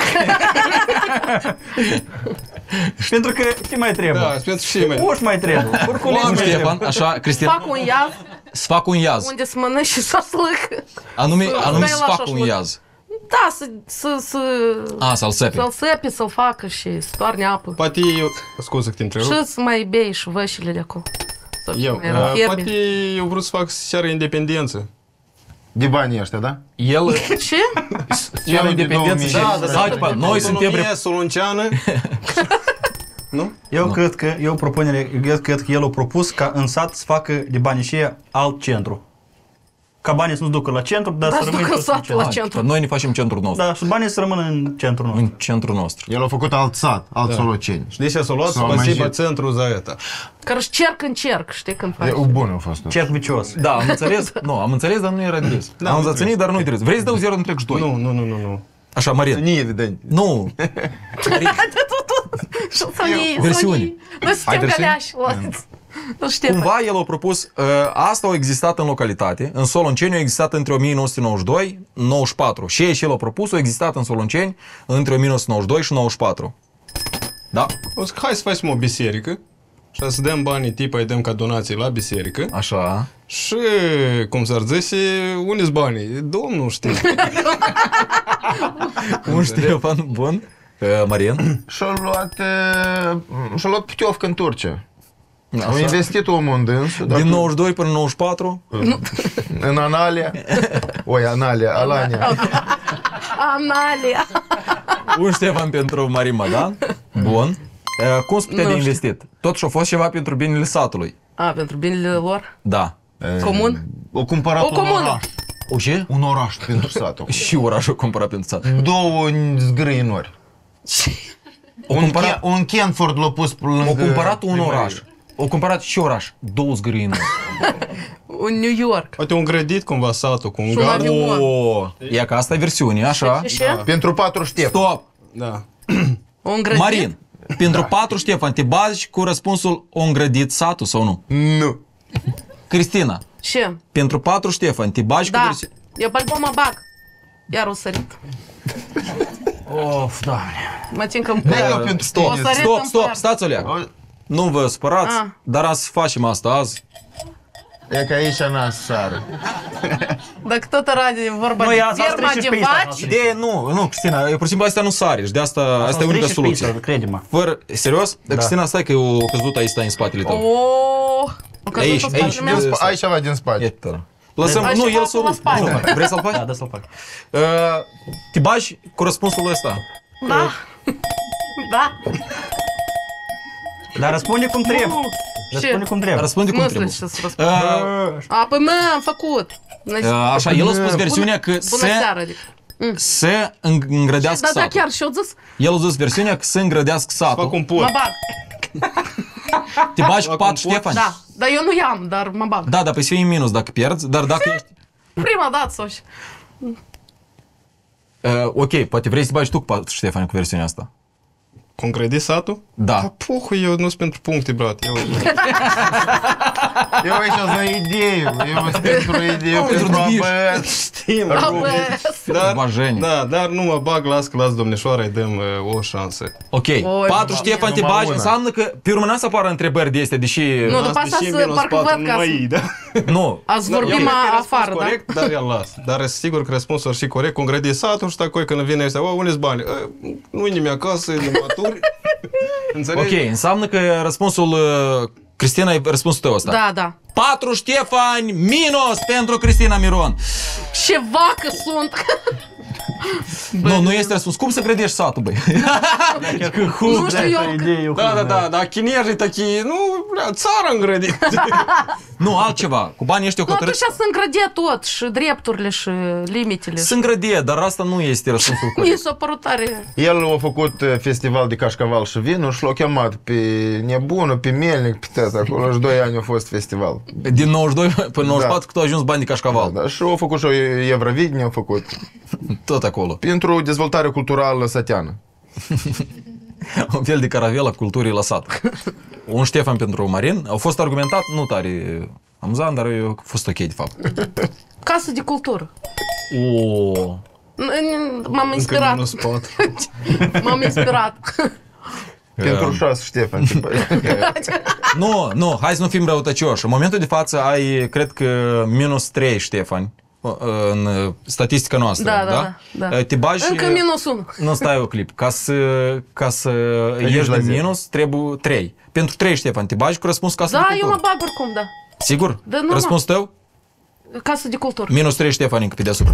Pentru că ce mai trebuie? Da, pentru și mai. Uși mai trebuie. Urculiți Bun, mai Ștefan, trebuie. așa, Cristina, Fac un iaz să fac un iaz. unde să mănânci și șașlâc. Anume stai să la fac un șașlâc. iaz. Da, Să-l sepe. să-l sepi, să-l facă și să toarne apă. Poate eu... Scuze că te întrerup. Și să mai bei și vășile de acolo. Să fie Eu. mai ferme. Poate eu vrut să fac seara independență. De banii ăștia, da? El Ce? ia independență și... Da, tipa, noi suntem... Autonomia solonceană. Nu? Eu cred că el a propus ca în sat să facă de banii și alt centru. Ca banii să nu ducă la centru, dar Da, să să rămână ducă tot în satul la centru. centru. Noi ne facem centrul nostru. Da, și banii să rămână în centrul nostru. În centrul nostru. El a făcut alt sat, alt Soloceni. Și de ce s-a luat S-au spasiba mai- centru za eta. Care își cerc în cerc, știi când faci. E o bună a fost. Cerc vicios. Da, am înțeles. Nu, am înțeles, dar nu era drept. Am zățănit, dar nu-i drept. Vrei să dau 0 întreg și 2? Nu. Așa, Marin. Nu evident. Nu. Versiuni. Noi suntem versiuni? găleași. Nu știu. Cumva el a propus, asta a existat în localitate, în Solonceni a existat între 1992 94. Și el a propus, a existat în Solonceni între 1992 și 94. Da? O să hai să facem o biserică și să dăm banii tipa, îi dăm ca donații la biserică. Așa. Și, cum s-ar zice, unde-s banii? Domnul știe. Un Ștefan bun. Marin. Și-a luat puteovcă în Turcia. Au investit omul în dânsul. Din 92 până 94. În Analia. Alania. Analia. Un Ștefan pentru Marin Madan. Bun. Cum se putea Nu de știu. investit? Totuși a fost ceva pentru binele satului. A, pentru binele lor? Da. Comun? O cumpărat O un comună. oraș. O ce? Un oraș pentru satul. Și orașul a cumpărat pentru sat. 2 zgrâinori. Un Kenford l-a pus lângă... O cumpărat un primărie. oraș. O cumpărat și oraș. 2 zgâriini. Un New York. Poate un grădit cumva satul cu un Și un gard. avion. O, ia că asta e versiunea, așa. Și ce? Pentru 4 Ștefan. Stop! Da. Un grădit? Marin, pentru 4 Ștefan, te bazi cu răspunsul o îngrădit satul sau nu? Nu. Cristina, Ce? pentru 4 Ștefan, te bazi cu Da. versiunea... Eu pe album mă bag. Iar o sărit. Of, Doamne. Mă țin că Eu pentru Stop, tine. sărit stop, în stop, par. stați o leacă. Nu vă spărați, Ah. dar azi facem asta azi. E că aici n-a sară. Dacă tot era de vorba Noi de ați ferma trece și de pe asta, vaci, Ideea nu, Cristina, pur și simplu astea nu sari și de asta asta e unica soluție. Crede-mă. Fără, serios? Cristina, stai că eu căzut aici, stai în spatele tău. o... Aici, aici, Aici, aici. Ai ceva din spate. Iată. Lăsăm, Hai nu, și el fac s-o la rup. spate. Vrei să-l faci? Da, să-l fac. Te bagi cu răspunsul ăsta. Da. Da. Dar răspunde cum trebuie. Răspunde cum trebuie. Răspunde cum Nu trebuie. știu ce să răspund. Păi am făcut. Așa, el a spus versiunea că Bună seara, adică. se îngrădească Da, satul. chiar și-o zis. El a zis versiunea că se îngrădească Fac satul. un pur. Mă bag. Te bagi cu 4 Ștefani. Da, dar eu nu i-am, dar mă bag. Da, păi să fii în minus dacă pierzi, dar dacă ești... Prima dată sau și... Ok, poate vrei să bagi tu cu 4 Ștefani cu versiunea asta. Concredit satul? Da. Puh, eu nu sunt pentru puncte, brat. Eu aici za idei, eu sunt pentru idei, pentru debil. băieți. Știm, dar nu mă bag, las domnișoara, îi dăm o șansă. Ok, Oi, 4 Ștefani te numai bagi, una. înseamnă că pe urmă n-a să apară întrebări de astea, deși... Nu, după asta să parcă văd ca să... da. Nu. Ați vorbim afară, da? Corect, dar el las. Dar sigur că răspunsul ar fi corect. Concredit satul și tacoi când vine ăștia, unde-s bani? Nu-i nimic acasă, e de maturi. Înțelegi? Ok, înseamnă că răspunsul... Cristina, e răspunsul tău ăsta. Da, da. 4 Ștefani minus pentru Cristina Miron. Ce vacă sunt! Nu este răspuns. Cum să credești satul, băi? Nu știu eu. Da, chinezii tachii, nu, țara îngrădit. Nu, altceva. Cu banii ăștia Nu, tu hotărâți. și să îngrădie tot, și drepturile, și limitele. Sunt grădie, dar asta nu este răspunsul corect. Mi s-a părut tare. El a făcut festival de cașcaval și vinuri și l-a chemat pe Nebunul, pe Melnic, pe tăta, acolo și 2 ani a fost festival. Din 92 până 94 cât au ajuns bani de cașcaval. Da, și a făcut și o Evrovidenie, a făcut. Tot acolo. Pentru dezvoltare culturală săteană. Un fel de caravel a culturii lăsat. Un Ștefan pentru Marin. Au fost argumentat, nu tare amuzant, dar a fost ok de fapt. Casă de cultură. O. M-am inspirat. M-am inspirat. Pentru 6 Ștefan. Nu, hai să nu fim răutăcioși. În momentul de față ai, cred că, minus 3 Ștefani în statistica noastră, Da. Te bagi... Încă minus 1. Nu, stai o clip. Ca să ieși din minus, trebuie 3. Pentru 3 Ștefan, te bagi cu răspuns casă de Da, cultură. eu mă bag oricum, da. Sigur? Da, normal. Răspunsul tău? Casă de cultură. Minus 3 Ștefani încă pe deasupra.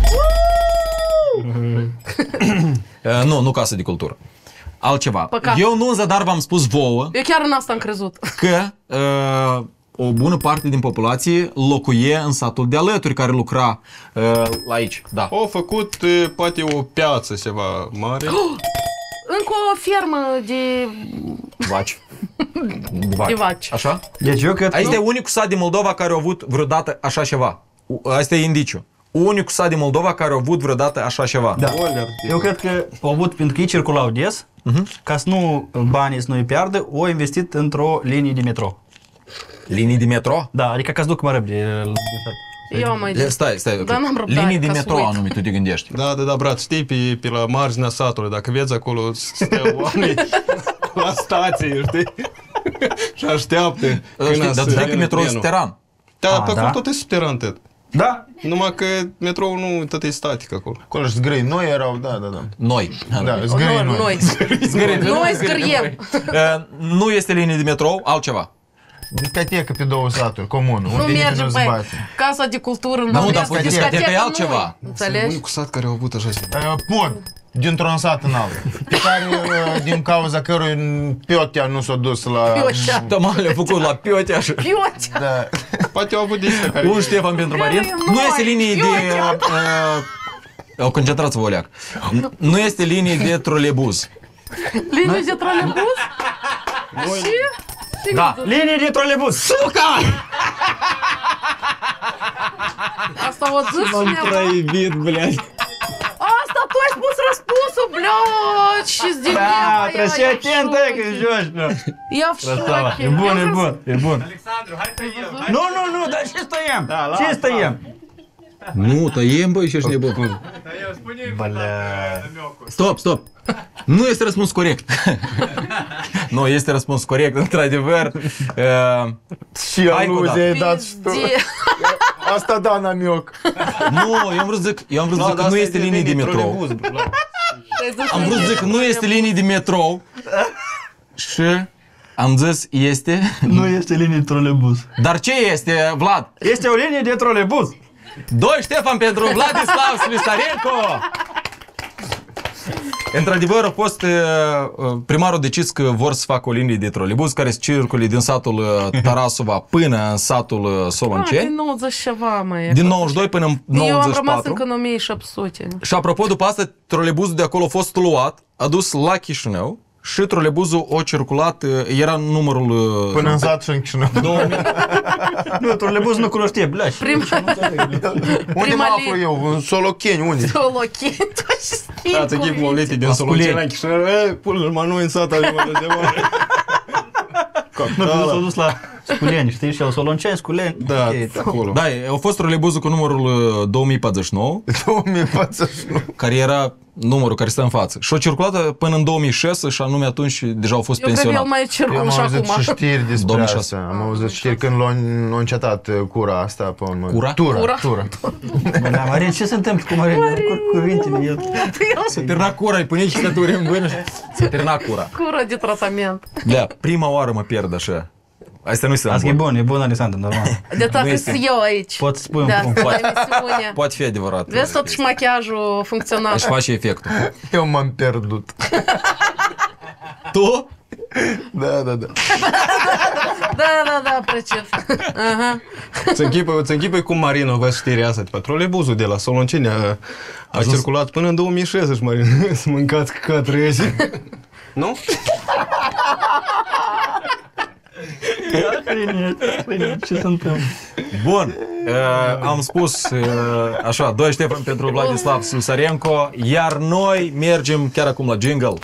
Nu casă de cultură. Altceva. Păcat. Eu nu în zadar v-am spus vouă Eu chiar în asta am crezut. că o bună parte din populație locuie în satul de alături care lucra la aici. Da. Au făcut poate o piață ceva mare. Încă o fermă de Vaci. De vaci. Așa? Deci eu cred că... Asta e unicul sat din Moldova care a avut vreodată așa ceva. Asta e indiciu. Unicul sat din Moldova care a avut vreodată așa ceva. Da. Eu cred că au avut, pentru că ei circulau des, ca să nu banii să nu-i piardă, au investit într-o linie de metro. Linii de metro? Da, adică ca să duc mai repede. Eu am mai Stai. Dar n-am răbdare Linii de ca să metro uit. anume, tu te gândești. Da, brat, știi, pe la marginea satului, dacă vezi acolo, stă oameni la stație, știi? Și așteaptă. Dar tu că metrou e subteran. Da, pe acolo tot e subteran, tot. Da? Numai că metroul nu, tot e static acolo. Acolo și zgrăi noi erau, da. Noi. Da, zgrăi noi. Noi zgâriem. Nu este linie de metrou, altceva. Discotecă pe 2 saturi, comună. Nu Unde mergem, nu băi. zbate. Casa de cultură. Nu, dar merge, discoteca e nu. altceva. Înțelegi? Unicul sat care au avut așa ceva. Pod, dintr-un sat în altul, pe care, din cauza cărui Piotea nu s-a dus la... Piotea. Tămale a făcut la Piotea și... Piotea. Da. Poate au avut de astea care... Un Ștefan pentru Marin. Nu este linie de... Concentrați-vă, Oleac. Nu este linie de trolebuz. Linie de trolebuz? Și? Da. Linie de trolebuz. Suca! Asta o zis cineva. Proibit, blядь. Asta tu ai spus răspunsul, blядь, și-ți de Da, trebuie să fii atent, că joci, nu. Ia в шоке. E bun. Nu, dar ce stăiem? Ce stăiem? Nu, tăiem, băi, și ești nebun. Stop. Nu este răspuns corect. Nu, este răspuns corect, într-adevăr. Și Hai cu aluzie ai dat și tu. Asta da, namioc. Nu, eu am vrut să zic că nu este linie de metrou. Am vrut să zic că nu este linie de metrou. Și am zis este... Nu este linie de trolebuz. Dar ce este, Vlad? Este o linie de trolebuz. 2 Ștefan pentru Vladislav Slisarenko. Într-adevăr, a fost primarul decis că vor să facă o linie de trolebuz care să circule din satul Tarasova până în satul Solonceni. Din 90 ceva, măi. Din 92 până în 94. Eu am rămas încă în 1700. Și apropo, după asta, trolebuzul de acolo a fost luat, a dus la Chișinău și trolebuzul a circulat, era numărul... Până în sat și în Chișinău. Nu, trolebuz nu cunoștie, bleaș. Unde mă aflu eu? În Solocheni, unde? Solocheni, tu și știi Dați echip moletii din Solonceni la Chișinău. Pune-l mă nu în sat, adică de mare. Nu, s-a dus la Sculeni, știi? Și au Solonceni, Sculeni. Da, acolo. Da, a fost trolebuzul cu numărul 2049, 2049. care era numărul care stă în față. Și a circulat până în 2006 și anume atunci deja au fost Eu cred că el pensionat. mai Eu circul am și auzit și acum. știri despre 2006. asta. Am auzit știri când l-a încetat cura asta pe urmă. Cura? Tura. Da, Marin, ce se întâmplă cu Marin? Cuvintele, el... S-a terminat cura, îi pune chitături în vână și s-a terminat cura. Cură de tratament. Da, prima oară mă pierd așa. Asta nu se Asta e bun, Alexandru, normal. De dacă sunt eu aici. Poți să spui un Da, punct. la emisiune. Poate fi adevărat. Vezi, totuși machiajul funcționează. Își face efectul. Eu m-am pierdut. Tu? Da. Da, precis. Aha. Îți închipui cum Marino vă știrea asta. Trolebuzul de la Solonceni a circulat până în 2060, Marino. Să mâncați căcat rezi. Nu? Ce se întâmplă? Bun, am spus așa, 2 Ștefan pentru Vladislav Slisarenko, iar noi mergem chiar acum la jingle.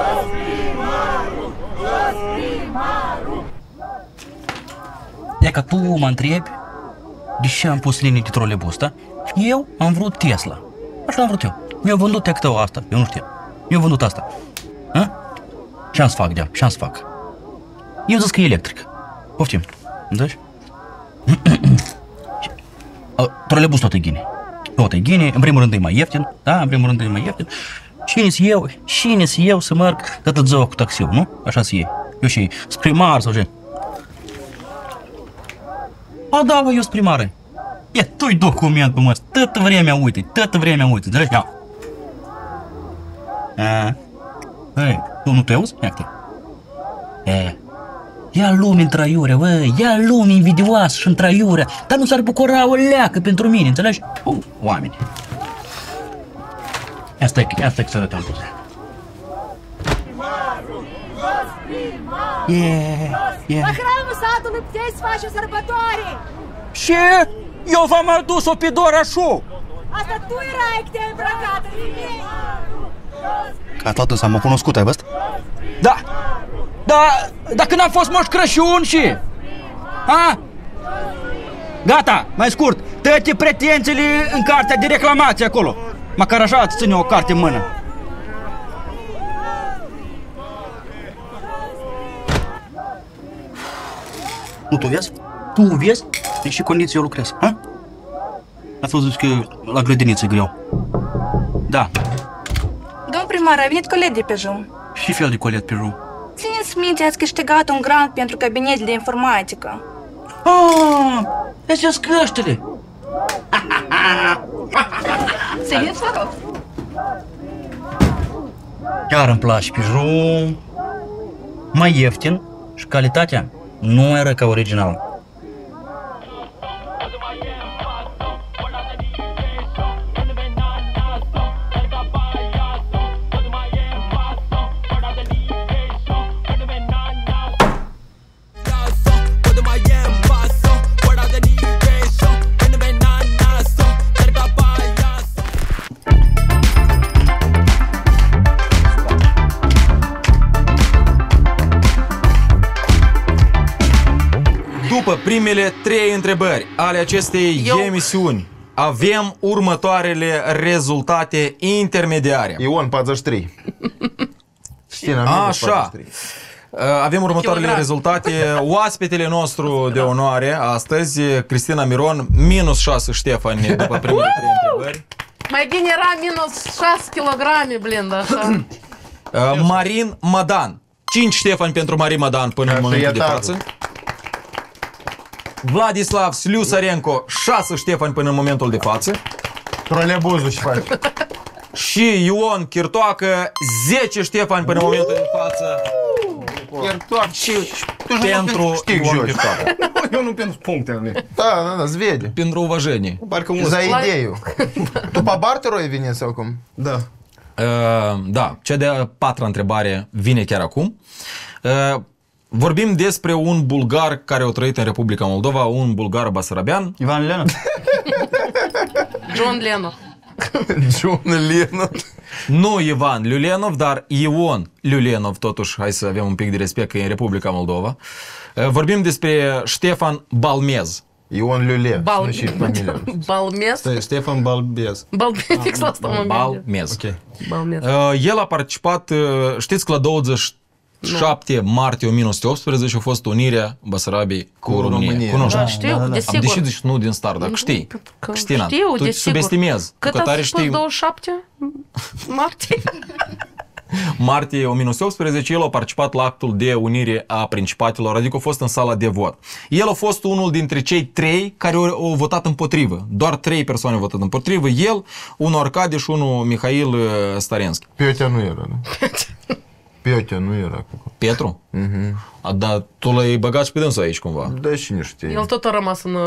E că tu mă întrebi de ce am pus linii de trolebus, da? Eu am vrut Tesla. Așa am vrut eu. Mi-au vândut tectău asta, eu nu știu. Mi-au vândut asta. Ce-am să fac de-a? Ce-am să fac? Eu zic că e electric. Poftim. Înțelegi? Trolebus tot e ghine. Tot e ghine. În primul rând e mai ieftin. Da, în primul rând e mai ieftin. Cine-s eu să merg toată ziua cu taxiul, nu? Așa să iei. Eu și primar sau ce? Da, eu sunt primară. E, tu-i documentul, mă. Toată vremea uite. Înțelegi? Ia. Hei, tu nu te auzi? Ia lume în traiurea, băi, ia lume invidioasă și în traiurea, dar nu s-ar bucura o leacă pentru mine, înțelegi? Oameni. Asta e să arătăm pus. La hramul satului puteți să faci o sărbătoare! Și eu v-am adus-o pe Dorașu! Asta tu erai că te-ai îmbrăcat în mine! Ca toată s-am cunoscut, ai văzut? Da, când a fost Moș Crăciun și... Gata, mai scurt, dă-te pretențiile în cartea de reclamație acolo. Măcar așa îți ține o carte în mână. Nu tu vezi? Tu vezi? În ce condiții eu lucrez, ha? Ați văzut că la grădiniță e greu. Da. Domn primar, a venit coleg de pe drum. Și fel de coleg pe drum? Țineți minte, ați câștigat un grant pentru cabinet de informatică. Astea-s căștile. Țineți, vă rog. Chiar îmi place pe drum. Mai ieftin și calitatea nu era ca original. După primele 3 întrebări ale acestei emisiuni, avem următoarele rezultate intermediare. Ion 43. Așa. Avem următoarele rezultate. Oaspetele nostru de onoare astăzi, Cristina Miron, minus 6 Ștefan după primele 3 întrebări. Mai bine era minus 6 kg, blin, așa. Marin Madan. 5 Ștefan pentru Marin Madan până în momentul de față. Vladislav Sliusarenko, 6 Ștefani până în momentul de față. Trolebuzul și faci. Și Ion Chirtoacă, 10 Ștefani până în momentul de față. Chirtoacă. Și pentru Ion Chirtoacă. Eu nu pentru punctele. Da, îți vede. Pentru уважение. Parcă За ideiu. Tu pe barterul ai venit sau cum? Da. Da, cea de-a 4-a întrebare vine chiar acum. Vorbim despre un bulgar care a trăit în Republica Moldova, un bulgar basarabean. Ivan Lenov. John Lennon. John Lennon. Nu Ivan Lulenov, dar Ion Lulenov, totuși, hai să avem un pic de respect că e în Republica Moldova. Vorbim despre Ștefan Balmez. Ion Lule. Nu și familia. Balmez. Ștefan Balbez. Fix la asta mă gândeam. Balmez. Ok. Balmez. El a participat, știți că la 27 martie 1918 a fost unirea Basarabiei cu România. Cunoști? Da, știu, desigur. Am decis nu din start, dacă știi. Cristina, știu, tu desigur. subestimezi. Cât Că tare ați spus, știi. 27 martie? Martie 1918, el a participat la actul de unire a principatelor, adică a fost în sala de vot. El a fost unul dintre cei 3 care au votat împotrivă. Doar 3 persoane au votat împotrivă. El, unul Arcadi și unul Mihail Starenski. Piotea nu era, da? Piotea nu era. Petru? Dar tu l-ai băgat și pe dânsul aici cumva. Da, și nu știe. El tot a rămas în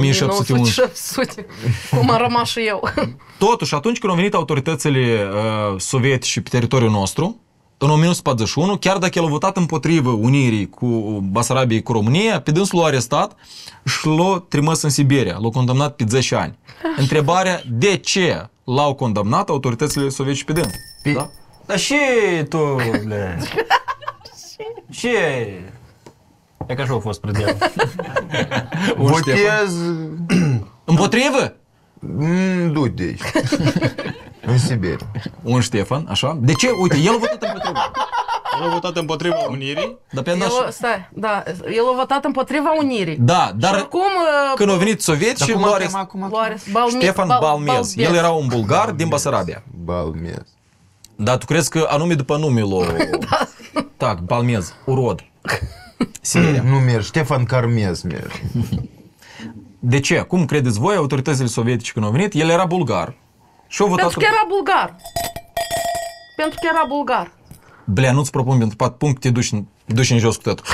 1711. Cum am rămas și eu. Totuși, atunci când au venit autoritățile sovietice pe teritoriul nostru, în 1941, chiar dacă el a votat împotrivă unirii cu Basarabiei cu România, pe dânsul l-a arestat și l-a trimis în Siberia. L-a condamnat pe 10 ani. Întrebarea, de ce l-au condamnat autoritățile sovietice pe dânsul? Da? Dar și tu, ble. Și... E că așa a fost predeal. Votez... Împotrivă? Du-te de aici. În Siberia. Un Ștefan, așa? De ce? Uite, el a votat împotrivă. El a votat împotriva unirii. Dar pe Stai, da, el a votat împotriva unirii. Da, dar și acum, când au venit sovietici, Ștefan Balmez. El era un bulgar din Basarabia. Balmez. Dar tu crezi că anume după numele Так, Balmez, urod. Siberia. Nu mergi, Ștefan Carmez mergi. De ce? Cum credeți voi, autoritățile sovietice când au venit? El era bulgar. Și au votat... Pentru că era bulgar. Pentru că era bulgar. Blea, nu-ți propun pentru 4 puncte, te duci în jos cu tătul.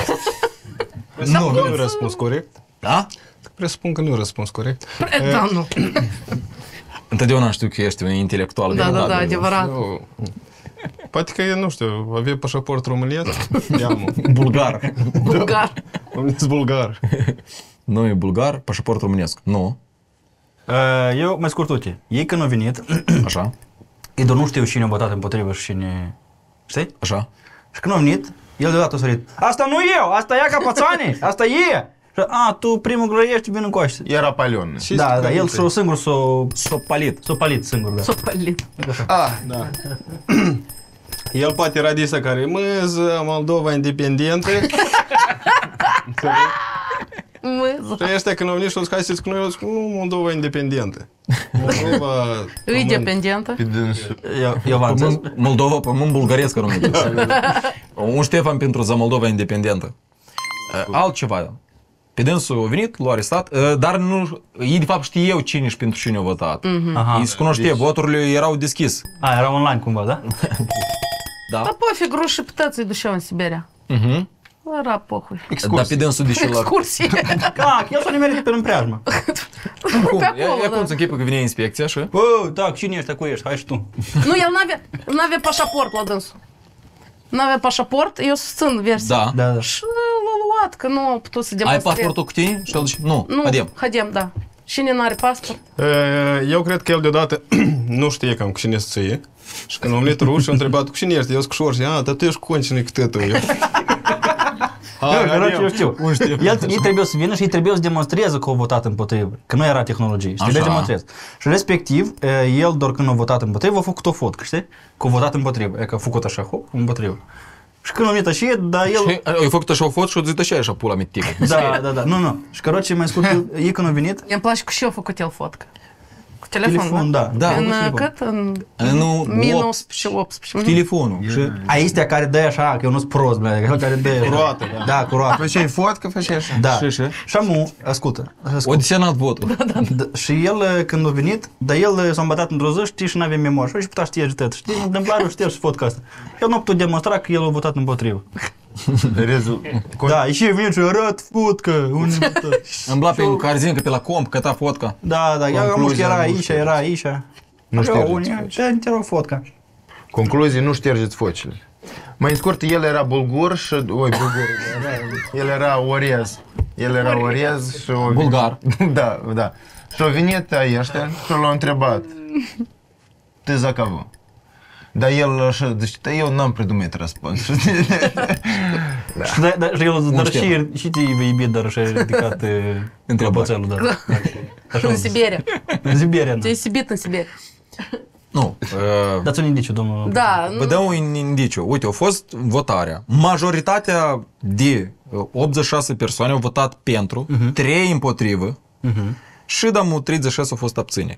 Nu e răspuns corect. Da? Presupun că nu e răspuns corect. Da, nu. Întotdeauna știu că ești un intelectual. Da, adevărat. Poate că, nu știu, avea pașaport românesc? Bulgar. Bulgar. Românesc bulgar. Nu e bulgar, pașaport românesc. Nu. Eu, mai scurt, uite, ei când au venit, așa, ei doar nu știu cine a votat împotrivă și cine... Știi? Așa. Și când au venit, el deodată a sărit. Asta nu eu, asta e Capățani, asta e! Și, tu primul grăiești, vin în coaște. Era palion. Da, el singur s-a palit. S-a palit singur, da. S-a palit. Da. El poate era disa care măză, Moldova independentă. Și ăștia când au venit și au zis, hai să-ți că noi, nu, Moldova independentă. Moldova... E independentă. Moldova, pământ bulgaresc, român. Un Ștefan pentru za Moldova independentă. Altceva. Pe dânsul a venit, l-a arestat, dar nu, ei de fapt știe eu cine și pentru cine a votat. Ei se cunoștea, voturile erau deschis. Era online cumva, da? Da. Dar poate gruși și puteți îi duceau în Siberia. Era pohui. Dar pe dânsul de Excursii. El s-a nimerit pe în preajmă. Ia cum să închipă că vine inspecția și... Da, cine ești, cu ești, hai și tu. Nu, el n-avea pașaport la dânsul. N-avea pașaport, eu susțin versia. Da. Și l-a luat, că nu a putut să demonstreze. Ai pasportul cu tine? Și el zice, nu, Hadem, da. Cine n-are pasport? Eu cred că el deodată nu știe cam cu cine să ție. Și când a venit ruși, a întrebat cu cine ești? Eu sunt cu șor și dar tu ești cu concinii cu tătul. Eu știu. Ei trebuie să vină și ei trebuie să demonstreze că au votat împotrivă. Că nu era tehnologie. Și trebuie să demonstreze. Și respectiv, el doar când a votat împotrivă, a făcut o fotcă, știi? Că a votat împotrivă. E că a făcut așa, hop, împotrivă. Și când a venit așa, dar el... Și a făcut așa o fotă și a zis așa pula mea tică. Da. Nu. Și căroce, mai scurt, ei când a venit... Îmi place cu și a făcut el fotcă. Cu telefon, da. În cât? În minus 18. Telefonul. Aici care dă așa, că eu nu-s prost, care dă... Cu roată, da. Da, cu roată. Făceai fotcă, făceai așa. Da. Și amu, ascultă. O desenat votul. Și el, când a venit, dar el s-a îmbătat într-o zi, știi, și n-avea memorie. Și putea știe tot. Știi, întâmplare, știe și fotca asta. El nu a putut demonstra că el a votat împotrivă. Da, și e venit și arăt fotcă. Îmbla pe carzincă, pe la comp, căta fotca. Da, eu că era aici. Nu ștergeți te rog fotca. Concluzie, nu ștergeți focile. Mai în scurt, el era bulgur și... El era orez. Și bulgar. Da. Și au venit ăștia și l-au întrebat. Te zacavă. Dar el așa, deci eu n-am prидumit răspuns. Dar și te iubit, dar și-ai ridicat întrebățelul, da. În Siberia. În Siberia, da. Te-ai sibit în Siberia. Nu. Dați un indiciu, domnul. Da. Vă dau un indiciu. Uite, a fost votarea. Majoritatea de 86 persoane au votat pentru, 3 împotrivă și dăm 36 au fost abțineri.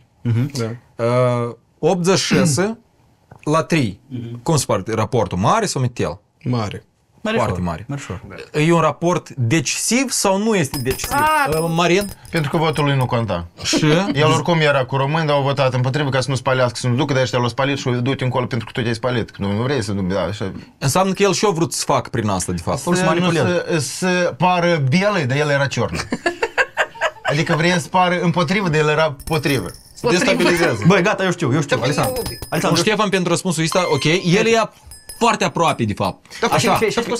86 la 3. Cum se pare? Raportul mare sau mitel? Mare. Foarte mare. E un raport decisiv sau nu este decisiv? Marin? Pentru că votul lui nu conta. Și? El oricum era cu români, dar au votat împotrivă ca să nu spalească, să nu ducă, de ăștia l-au spalit și du-te încolo pentru că tu te-ai spalit. Că nu vrei să nu... Da, așa. Înseamnă că el și-a vrut să facă prin asta, de fapt. Să pară bielă, dar el era ciornă. Adică vrei să pară împotrivă, dar el era potrivă. Se destabilizează. Băi, gata, eu știu, Alexandru. Ștefan, pentru răspunsul ăsta, ok, el e foarte aproape, de fapt. Așa. Ce-ai spus?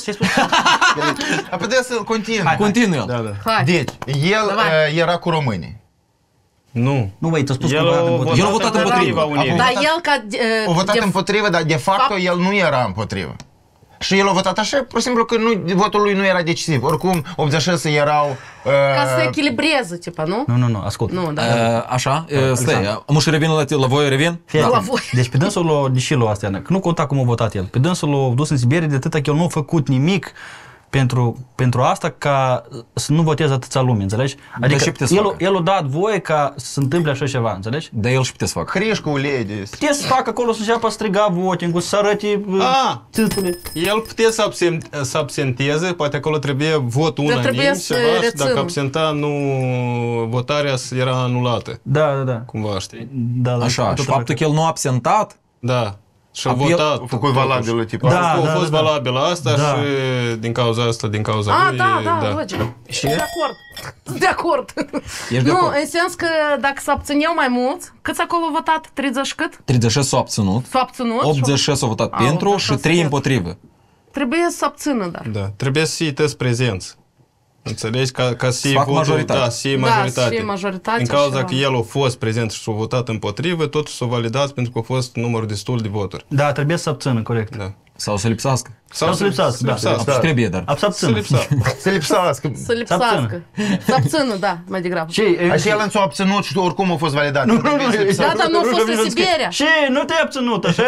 Putea să continui el. Deci, el era cu românii. Nu. Nu, băi, ți-a spus că el a votat împotrivă. Dar el ca... A votat împotrivă, dar de fapt el nu era împotrivă. Și el a votat așa, pur și simplu că votul lui nu era decisiv. Oricum, 86 erau... Ca să echilibreze, tipa, nu? Nu, ascult. Așa, stai, și revin la voi, revin? La voi. Deci pe dânsul l-a deșilu astea, că nu conta cum a votat el. Pe dânsul l-a dus în Siberia de atâta că el nu a făcut nimic pentru asta ca să nu voteze atâția lume, înțelegi? Adică el a dat voie ca să se întâmple așa ceva, înțelegi? Dar el și putea să facă. Hrișcu ulei. Putea să facă acolo să înceapă a striga voting-ul, să arăte țâțule. El putea să absenteze, poate acolo trebuie vot unanim ceva și dacă absenta, votarea era anulată. Da. Cumva, știi? Așa, și faptul că el nu a absentat? Da. Și a votat. A făcut valabilă, tipul. A fost valabilă asta și din cauza asta, din cauza lui... Da, logic. Și de acord. Nu, în sens că dacă s-a abțineau mai mulți, câți acolo au votat? 30 cât? 36 s-au abținut. 86 au votat pentru și 3 împotrivă. Trebuie să abțină, dar. Da, trebuie să fie prezenți. Înțelegi? Ca să iei votul, majoritate. Da, să iei majoritate. majoritate. Din cauza că el a fost prezent și a votat împotrivă, totuși s-a validat pentru că a fost numărul destul de voturi. Da, trebuie să abțină, corect. Da. Sau să lipsească. Sau să lipsească, da. Trebuie, dar. Să lipsească. Să abțină, da, mai degrabă. Și el însă a abținut și oricum a fost validat. Da, dar nu a fost în Siberia. Și nu te-ai abținut, așa?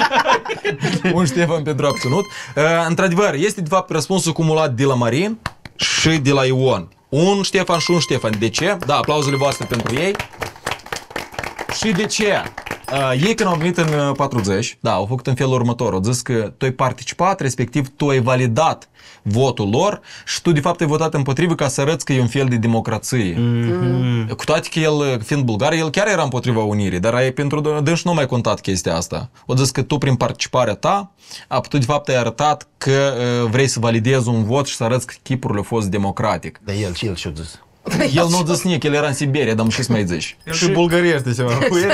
Un Ștefan pentru abținut. Într-adevăr, este de fapt răspunsul cumulat de la Marin și de la Ion. Un Ștefan și un Ștefan. De ce? Da, aplauzele voastre pentru ei. Și de ce? Ei când au venit în 40, au făcut în felul următor. Au zis că tu ai participat, respectiv tu ai validat votul lor și tu de fapt ai votat împotrivă ca să arăți că e un fel de democrație. Cu toate că el, fiind bulgar, el chiar era împotriva unirii, dar pentru dânși nu mai contat chestia asta. Au zis că tu prin participarea ta, tu de fapt ai arătat că vrei să validezi un vot și să arăți că chipurile au fost democratic. Dar el și-a zis. El nu zis nici, el era în Siberia, dar și mai zici. Și bulgărește ceva.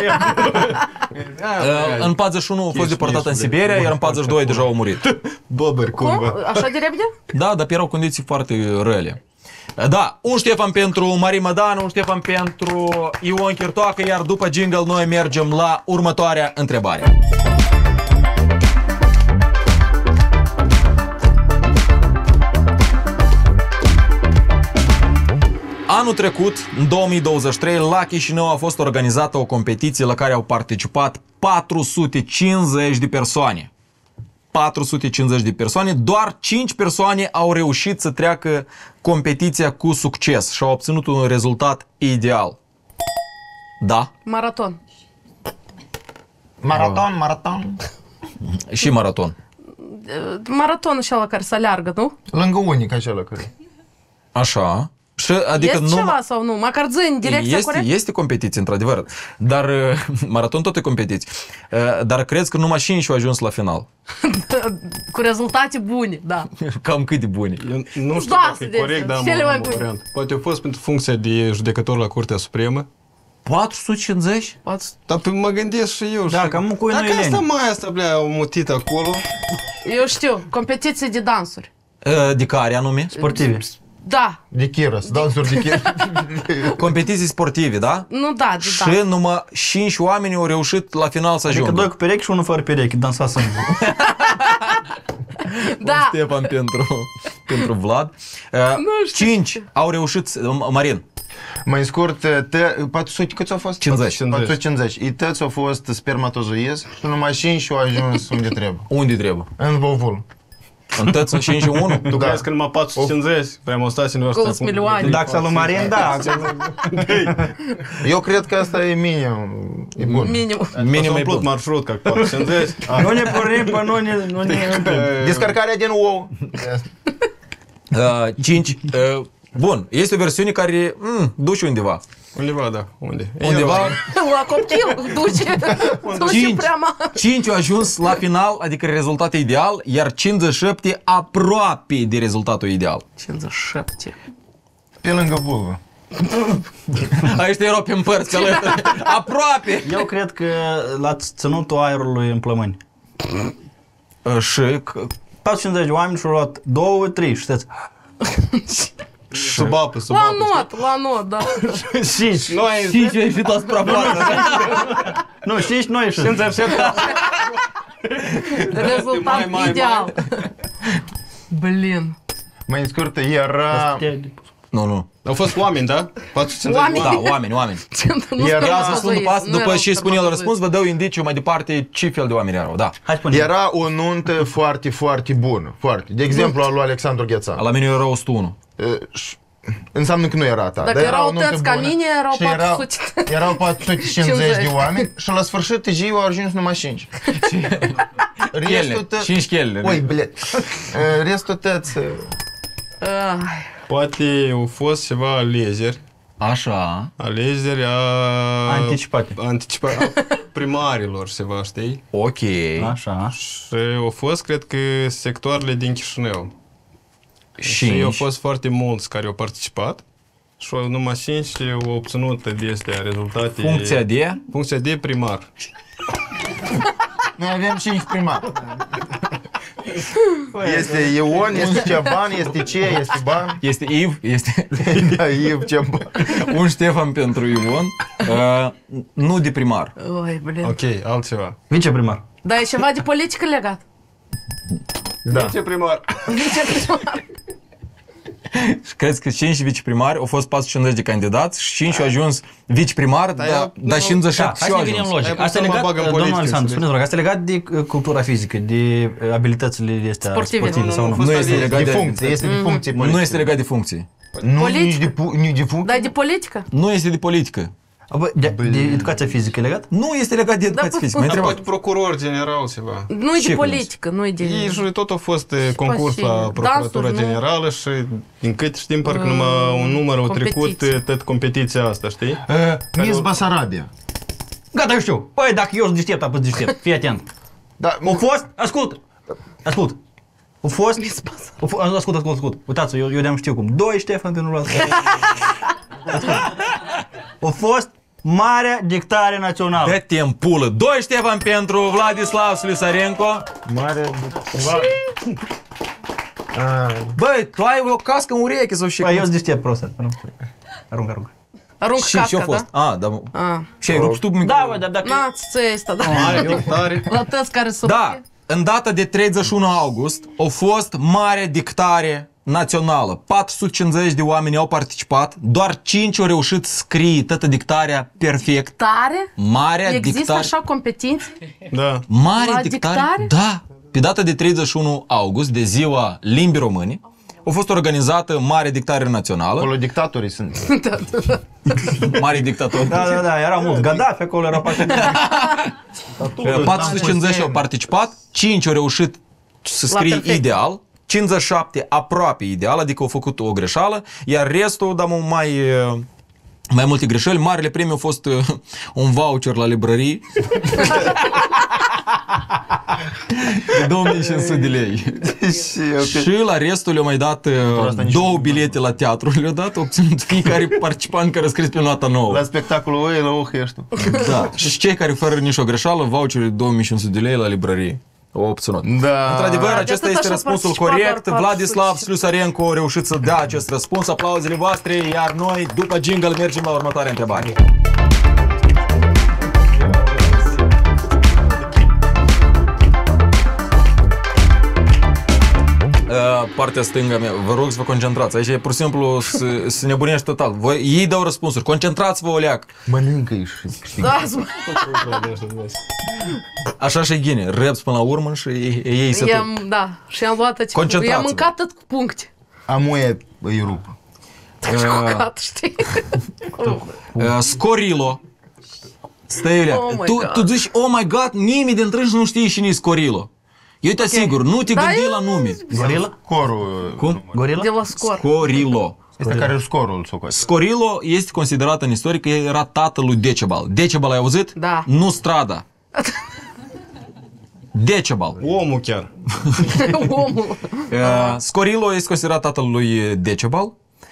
În 41 a fost deportat în Siberia, iar în 42 deja au murit. Bober, curva. Așa de repede? Da, dar erau condiții foarte rele. Da, un Ștefan pentru Marin Mădan, un Ștefan pentru Ion Chirtoacă, iar după jingle noi mergem la următoarea întrebare. Anul trecut, în 2023, la Chișinău a fost organizată o competiție la care au participat 450 de persoane. 450 de persoane, doar 5 persoane au reușit să treacă competiția cu succes și au obținut un rezultat ideal. Da. Maraton. Maraton. Și maraton. Maratonul ăla care se aleargă, nu? Lângă unic acela care... Așa. Și, adică este ceva sau nu? Măcar zi în direcția corectă? Este competiție, într-adevăr. Dar maraton tot e competiție. Dar crezi că numai 5 au ajuns la final? Cu rezultate bune, da. Cam cât de bune? Eu nu știu dacă e corect, dar am o variantă. Poate a fost pentru funcția de judecător la Curtea Supremă. 450? Dar mă gândesc și eu. Da, cam cu dacă asta mai asta, blea, au mutit acolo. Eu știu, competiții de dansuri. De care anume? Sportive. Da. De chiras, dansuri de chiras. Competiții sportive, da? Nu, da, de Și numai 5 oameni au reușit la final să ajungă. Adică 2 cu perechi și 1 fără perechi, dansa singur. Da. Ștefan pentru Vlad. 5 au reușit, Marin. Mai scurt, 400, câți au fost? 50. 450. Și tăți au fost spermatozoizi și numai 5 au ajuns unde trebuie. Unde trebuie? În ovul. În tăți sunt 5 și 1? Tu crezi că numai 450? Prea mă stați în ăsta. milioane. Daxa lui Marin, da. Eu cred că asta e minim. E bun. Minim e umplut bun. marșrut ca 450. Nu ne pornim, pe nu ne... Descărcarea din ou. 5. Bun, este o versiune care duce undeva. Undeva, da. Unde? Undeva. La copil duce prea mare. 5 au ajuns la final, adică rezultatul ideal, iar 57 aproape de rezultatul ideal. 57. Pe lângă vulvă. Aici te erau pe împărți, aproape! Eu cred că l-ați ținut aerului în plămâni. Și 450 de oameni și-au luat 2-3, știți? Sub apă. La not, da. 5. 5 au ieșit la suprafață. Nu, 5 noi și. Rezultat ideal. Blin. Mai scurt, era... Nu. Au fost oameni, da? 450 Da, oameni. După ce spune el răspuns, vă dau indiciu mai departe ce fel de oameni erau, da. Era o nuntă foarte, foarte bună. Foarte. De exemplu, al lui Alexandru Ghețan. La mine era 101. Înseamnă că nu era ta. Dacă erau tăți ca mine, erau 400. Erau 450 de oameni și la sfârșit zi au ajuns numai 5. Restul 5 chele. Oi, bled. Restul tăți... Poate au fost ceva alegeri. Așa. Alegeri Anticipate. Primarilor, ceva, știi? Ok. Așa. Și au fost, cred că, sectoarele din Chișinău. Și au fost foarte mulți care au participat. Și numai 5 au obținut de astea rezultate. Funcția de primar. Noi avem 5 primari. Este Ion, este Ceaban, este Ce, este Ban. Este Iv, este... Da, Iv, Ceaban. Un Ștefan pentru Ion. Nu de primar. Oi, blin. Ok, altceva. Viceprimar. Da, e ceva de politică legat. Da. Viceprimar. Și crezi că 5 viceprimari au fost 450 de candidați și 5 au ajuns viceprimar, dar 57 și au ajuns. Logic. Asta e legat, domnul Alexandru, spuneți rog, asta e legat de cultura fizică, de abilitățile astea sportive sau nu? Nu este legat de funcție, este de funcție. Nu este legat de funcție. Nu, nici de funcție. Dar de politică? Nu este de politică. De educația fizică e legat? Nu este legat de educație fizică. Mai poate procuror general ceva. Nu e de politică, nu e de... Ei tot a fost concurs la Procuratura Generală și din cât știm parcă numai un număr au trecut tot competiția asta, știi? Miss Basarabia. Gata, eu știu. Păi, dacă eu sunt deștept, apăs deștept. Fii atent. Au fost... Ascult. Au fost... Ascult. Uitați, eu de-am știu cum. 2 Ștefan pentru luat. Au fost Marea Dictare Națională. Dă-te în pulă. 2 Ștefan pentru Vladislav Slisarenko. Marea... Băi, tu ai o cască în ureche sau și... Băi, eu sunt deștept prost. Arunc. Arunc casca, da? Da. Și ai rupt tu microfonul? Da, bă, dar dacă... N-ați ăsta, da. Marea Dictare. La tăți care sunt... Da. În data de 31 august a fost Marea Dictare Națională. 450 de oameni au participat, doar 5 au reușit să scrie toată dictarea perfect. Dictare? Marea Există dictare. așa competiții? Da. Marea dictare? Da. Pe data de 31 august, de ziua limbii române, a fost organizată Mare Dictare Națională. Acolo dictatorii sunt. Mari dictatori. Da, era mult. Gaddafi acolo era parte din... 450 au participat, 5 au reușit să scrie ideal, 57 aproape ideal, adică au făcut o greșeală, iar restul, dar mai multe greșeli. Marele premiu a fost un voucher la librărie de 2500 de lei. Și la restul le-au mai dat 2 bilete la teatru. Le-au dat, obținut fiecare participant care a scris pe nota nouă. La spectacolul ăla, ești tu. Da. Și cei care fără nicio greșeală, voucher de 2500 de lei la librărie. O obținut. Da. Într-adevăr, acesta este răspunsul corect. Vladislav Slusarenko a reușit să dea acest răspuns. Aplauzele voastre, iar noi, după jingle, mergem la următoarea întrebare. Partea stângă mea, vă rog să vă concentrați. Aici e pur și simplu să nebunești total. Ei dau răspunsuri, concentrați-vă, oleac. Mănâncă-i și Așa și ghine, reps până la urmă și ei se tot. Da, și am luat i-am mâncat tot cu puncte. Amuie îi rup. Ciocat, știi? Scorilo. Stai, tu zici, oh my god, nimeni dintre ei nu știe cine e Scorilo. Eu te asigur, nu te gândi la nume. Gorila? Cum? Gorila? De la scor. Scorilo. Este care e scorul. Scorilo este considerat în istorie că era tatăl lui Decebal. Decebal ai auzit? Da. Nu strada. Decebal. Omul chiar. Omul. Scorilo este considerat tatăl lui Decebal.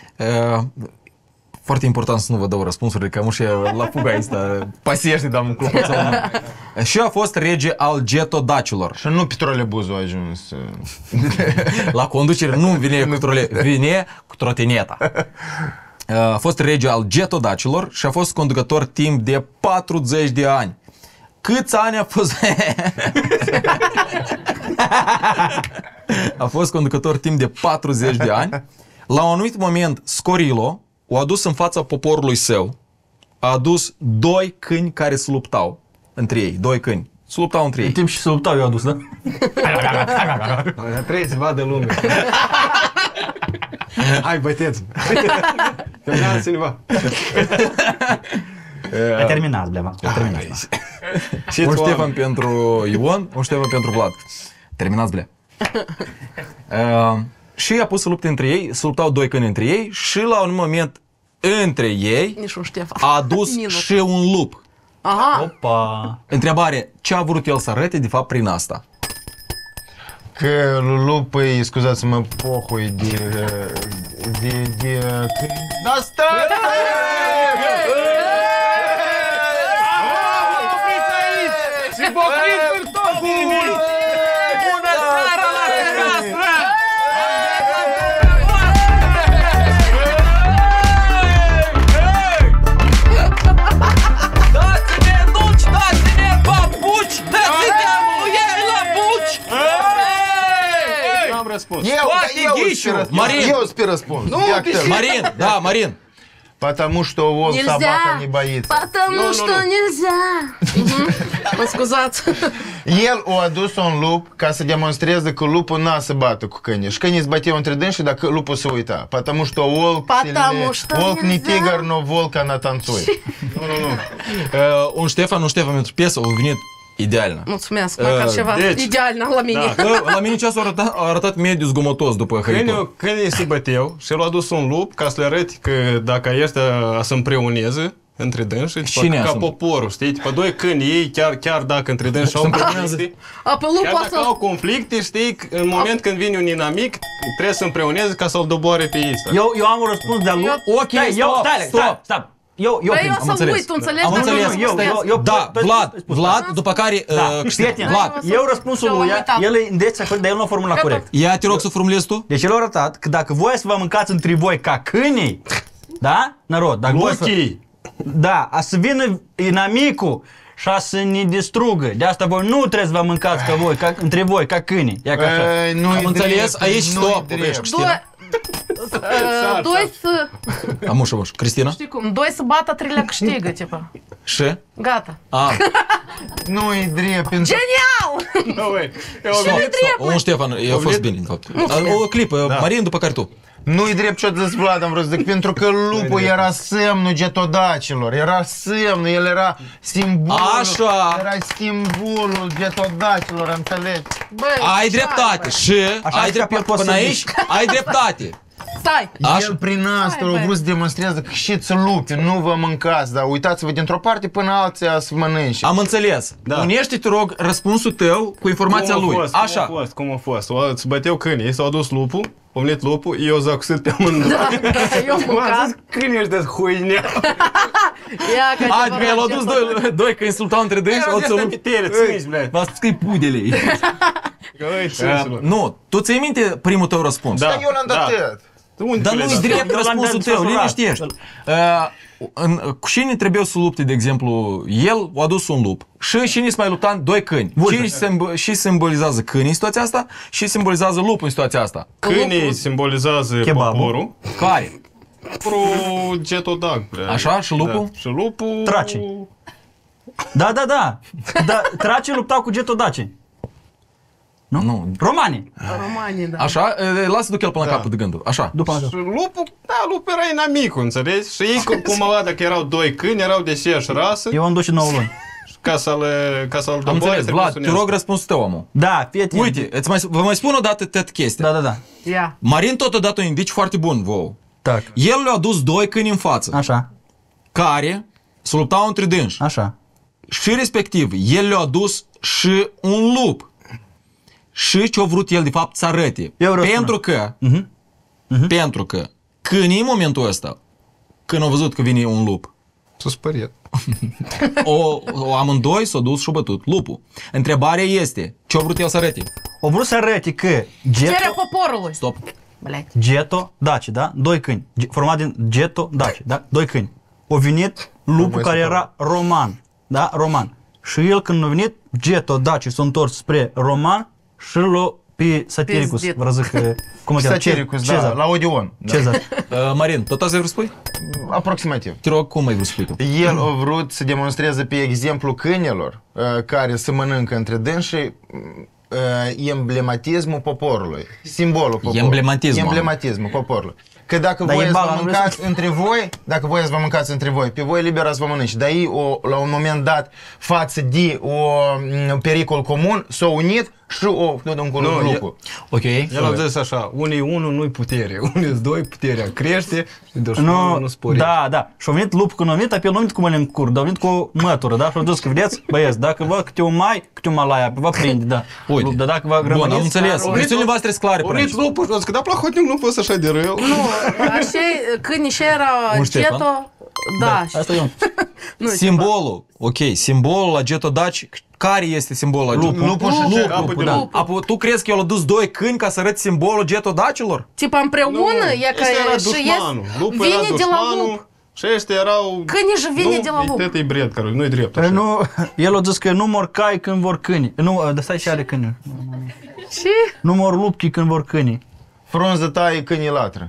Foarte important să nu vă dau răspunsurile, că mușe la fuga asta pasiește, dar în club. Și a fost rege al getodacilor. Și nu pe trolebuzul a ajuns. La conducere nu vine cu vine cu trotineta. A fost rege al getodacilor și a fost conducător timp de 40 de ani. Câți ani a fost? A fost conducător timp de 40 de ani. La un anumit moment, Scorilo o adus în fața poporului său, a adus 2 câini care se luptau între ei, 2 câini. Se luptau între ei. În timp și se luptau, eu adus, da? Trebuie să vadă lumea. Hai, băteți! Terminați cineva! Ai terminat, Bleva. Un Ștefan pentru Ion, un Ștefan pentru Vlad. Terminați, Ble. Și a pus să lupte între ei, se luptau 2 câini între ei și la un moment între ei a adus și un lup. Aha. Opa. Întrebare, ce a vrut el să arate de fapt prin asta? Că lupăi, scuzați-mă, pohui de da, stai! Opriți aici! Și pocriți tot! Bună seara la fereastră! Dați-ne nuci, dați-ne papuci, dați-ne muieri la buci! N-am răspuns. Eu spui răspuns. Marin, da, Marin. Потому что волк собака не боится. Потому что nельзя. Mă scuzați. El a adus un lup ca să demonstreze că lupul n-a să bată cu câinii. Și câinii se băteau între dânsi dacă lupul se uita. Потому что волк не тигр, но волк она танцует. Nu. Un Ștefan pentru piesă a venit ideală. Mulțumesc, măcar ceva ideal la mine. La mine ceasul a arătat mediu zgomotos după hăritor. Câinii se băteau și l-a adus un lup ca să le arăt că dacă ăștia se împreuneze între dânsi, ca poporul, știi? Tipa 2 câini, ei chiar dacă între dânsi au conflicte, chiar dacă au conflicte, știi? În moment când vine un inamic, trebuie să împreuneze ca să-l doboare pe ei. Eu am un răspuns de-a lui. Ok, stop. Eu am înțeles. Am înțeles. Da, Vlad, după care Vlad. Eu răspunsul lui, el e îndeți, dar el nu a formulat corect. Ia, te rog să formulezi tu. Deci el a arătat că dacă voi să vă mâncați între voi ca câinii, da, narod, dacă voi da, a să vină inamicul și a să ne distrugă. De asta voi nu trebuie să vă mâncați ca voi, între voi, ca câinii. Am înțeles, aici stop. Doi să... Amușă, Cristina? Știi cum? Doi să bată, treilea câștigă, tipa. Și? Gata. Nu-i drept, pentru... Genial! Nu, băi. Un Ștefan, i-a fost bine, de fapt. O clipă, Marin, după care tu. Nu-i drept ce-o zis Vlad, am vrut să zic, pentru că lupul era semnul getodacilor, era semnul, el era simbolul, Așa. era simbolul getodacilor, înțelegi? Băi, Ai dreptate și ai dreptate până aici, ai dreptate. Stai! El prin asta a vrut să demonstreze că știți lupi, nu vă mâncați, dar uitați-vă dintr-o parte până alția să mănânce. Am înțeles. Unește, te rog, răspunsul tău cu informația lui. Așa. Cum a fost? Îți băteau câinii, s-au dus lupul, a venit lupul, eu zacusit pe amândoi. Eu am mâncat. Câinii ăștia huinea. Adică el a dus doi că insultau între dâns, o să v-a spus că-i pudele. Nu, tu ți-ai minte primul tău răspuns? Da, eu l-am dat tăiat. Dar nu-i drept răspunsul tău, liniștești. Cu cine trebuia să lupte, de exemplu, el a adus un lup și cine se mai lupta doi câini. Și simbolizează câinii în situația asta și simbolizează lupul în situația asta. Câinii simbolizează poporul. Care? Poporul getodac. Așa? Și lupul? Și lupul... Tracii. Da. Tracii luptau cu getodacii. Nu? Romanii. Romanii, da. Așa? Lasă duc el până la capăt de gândul. Așa. Și lupul, lupul era inamicul, înțelegi? Și ei, cum au dacă erau doi câini, erau de aceeași rasă. Eu am dus și 9 luni. Ca să-l am înțeles, Vlad, te rog răspunsul tău, omul. Da, fii atent. Uite, vă mai spun o dată chestia. Da. Ia. Marin tot a dat un indici foarte bun vouă. Tak. El le-a adus doi câini în față. Așa. Care se luptau între dânși. Așa. Și respectiv, el le-a adus și un lup. Și ce-a vrut el de fapt să arăte. Pentru că câinii în momentul ăsta, când au văzut că vine un lup, s-a speriat. Amândoi s-au dus și au bătut lupul. Întrebarea este, ce-a vrut el să arăte? Au vrut să arăte că Cerea poporului. Stop. Getodaci, da? Doi câini. Format din getodaci, da? Doi câini. O venit lupul care era roman, da? Roman. Și el când a venit, getodacii s-au întors spre roman și l-a pe Satiricus, vă zic, cum îl cheamă? Satiricus, da, la Odeon. Cezar. Marin, tot asta ai vrut să spui? Aproximativ. Te rog, cum ai vrut să spui tu? El a vrut să demonstreze pe exemplu câinilor care se mănâncă între dânsii emblematismul poporului, simbolul poporului. Emblematismul poporului. Că dacă voi vă mâncați între voi, vă mâncați între voi, pe voi liber să vă mănânci. Dar ei, la un moment dat, față de un pericol comun, s-au unit și lucru. Ok. El a zis așa, unii unul nu-i putere, unii doi puterea crește și deci nu sporește. Da. Și-a venit lupul când a venit, apoi nu a venit cu mâine în cur, dar a venit cu o mătură, da? Și-a zis că vedeți, băieți, dacă vă câte o malaia, vă prinde, da. Uite, dar dacă vă rămâneți... Bun, am înțeles. Versiunile voastre sunt clare până aici. A venit lupul și a zis că da, plahotnic nu fost așa de rău. Nu, așa, câinii și era geto... Da. Asta e un... Simbolul, ok, simbolul la getodaci, care este simbolul la lupul? Lupul. Tu crezi că el a dus doi câini ca să arăți simbolul getodacilor? Tipa împreună? E ca era dușmanul. Lupul era dușmanul. Și ăștia erau... Câinii și vine de la lup. Tătă-i bred, care nu-i drept așa. Nu, el a zis că nu mor cai când vor câini. Nu, dar stai și are câini. Ce? Nu mor lupchi când vor câini. Frunză taie, câinii latră.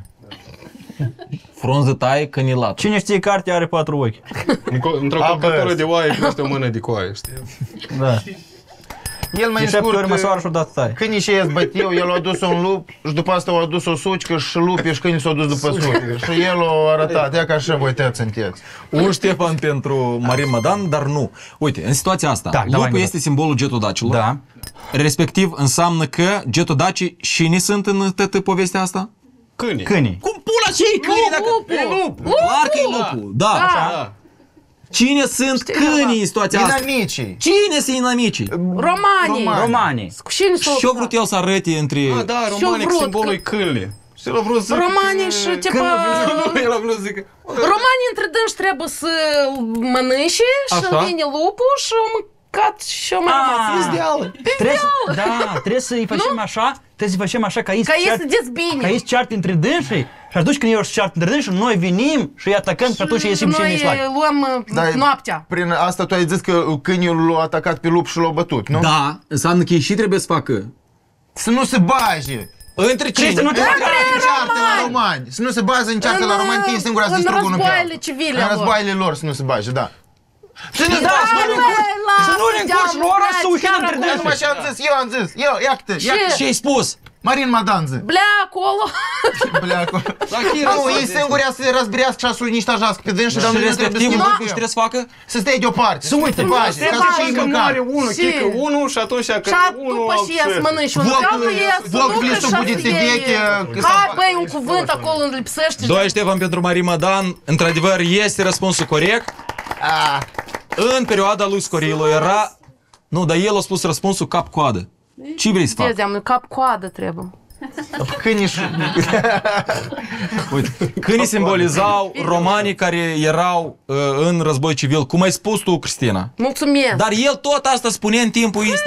Frunză taie, câinii latră. Cine știe cartea are 4 ochi. Într-o căpătură de oaie crește o mână de coaie, știi? Da. El mai scurt, măsoară și-o dat taie. câinii și ei zbătiu, el a adus un lup și după asta a adus o sucică și lupii și câinii s-au dus după sucică. Și el a arătat, ia că așa voi tăți sunteți. Un Ștefan pentru Marin Mădan, dar nu. Uite, în situația asta, lupul este simbolul getodacilor. Da. Respectiv înseamnă că getodacii cine sunt în toată povestea asta? Câinii. Cum pula și câinii dacă... E lupul. Clar că e lupul. Da. Cine sunt câinii în situația asta? Inamicii. Cine sunt inamicii? Romanii. Și-o vrut el să arăte între... Da, romanii cu simbolul câinii. Și el a vrut să... Romanii și tipa... El a vrut să zică... Romanii între dânși trebuie să mănânce și vine lupul și o mâncat și o mai rămas. Trebuie să-i facem așa, ca ei să dezbine. Ca ei se ceartă între dânsii și atunci când ei se ceartă între dânsii, noi venim și îi atacăm și atunci ieșim și ne slabi. Noi luăm noaptea. Prin asta tu ai zis că câinii l-au atacat pe lup și l-au bătut, nu? Da, înseamnă că ei și trebuie să facă. Să nu se bage. Între cine? Nu te încearcă la romani. Să nu se bază încearcă la romani, tine singura să distrugă unul pe altul. În războaiele civile În lor. războaiele lor să nu se bage, da. Să nu ne încurci lor să ușit între Eu numai ce am zis, eu am zis, ia-te. Ce ai spus? Marin Madanză. Blea acolo. Blea acolo. Nu, ei singuri să răzbirească și să nici ajască pe dânsi, dar nu trebuie să respectiv, schimba. nu trebuie să facă? Să stai deoparte. Să uite, ca să fie Că mâncat. moare unul, chică unul și atunci că Și unul după și ea să mănânci un ceapă, ea să Volk ducă blisul și budițe să veche. iei. Hai, băi, un cuvânt acolo îmi lipsește. 2 Ștefan pentru Marin Madan. Într-adevăr, este răspunsul corect. În perioada lui Scorilo era... Nu, dar el a spus răspunsul cap-coadă. Ce vrei să fac? Înseamnă cap-coadă trebuie. Câinii și... Uite, câinii simbolizau romanii care erau în război civil. Cum ai spus tu, Cristina? Mulțumesc. Dar el tot asta spunea în timpul ăsta.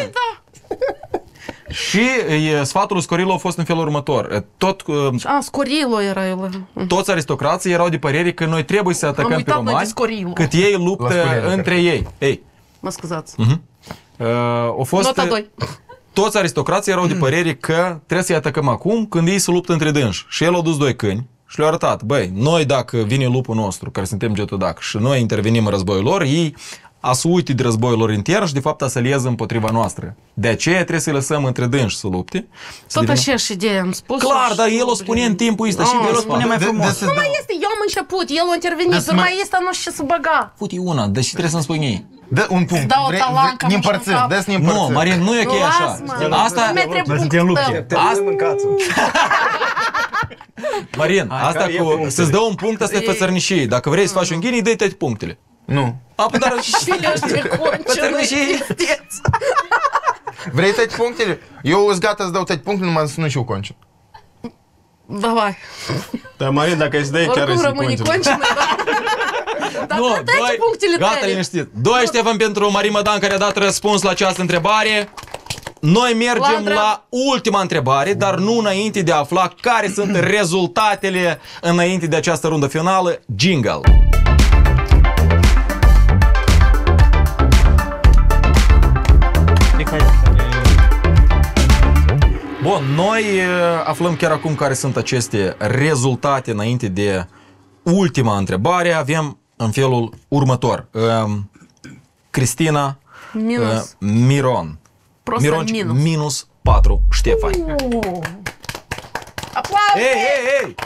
Și sfatul lui Scorilo a fost în felul următor. Scorilo era el. Toți aristocrații erau de părere că noi trebuie să atacăm pe romani cât ei luptă între ei. Ei. Mă scuzați. Nota 2. Toți aristocrații erau de părere că trebuie să-i atacăm acum când ei se luptă între dânși. Și el a dus 2 câini și le-a arătat, băi, noi dacă vine lupul nostru, care suntem Getodac, și noi intervenim în războiul lor, ei a să uite de războiul lor intern și de fapt a să lieză împotriva noastră. De aceea trebuie să-i lăsăm între dânși să lupte. Tot aceeași idee am spus. Clar, dar el o spune în timpul ăsta și el o spune mai frumos. Nu mai este, eu am început, el a intervenit, dar mai este, nu știu ce să băga. Uite una, deci trebuie să-mi spui mie. Dă un punct. Dau o talancă, ne împărțim, dă să ne împărțim. Nu, Marin, nu e ok așa. Asta... Noi suntem lupte. Marin, asta cu să-ți dă un punct, asta e fățărnișie. Dacă vrei să faci un ghini, dă-i toate punctele. Nu. Apoi, dar... Vrei toate punctele? Eu sunt gata să dau toate punctele, numai să nu știu concin. Давай. Dar Marin, dacă îți dai chiar Oricum rămâne concină, dar nu, dai punctele tale. Gata, liniștit. 2 Ștefan pentru Marin Madan, care a dat răspuns la această întrebare. Noi mergem la ultima întrebare, dar nu înainte de a afla care sunt rezultatele înainte de această rundă finală. Jingle! Bun, noi aflăm chiar acum care sunt aceste rezultate înainte de ultima întrebare. Avem în felul următor. Cristina Miron. Minus 4 Ștefani. Aplauze! Ei!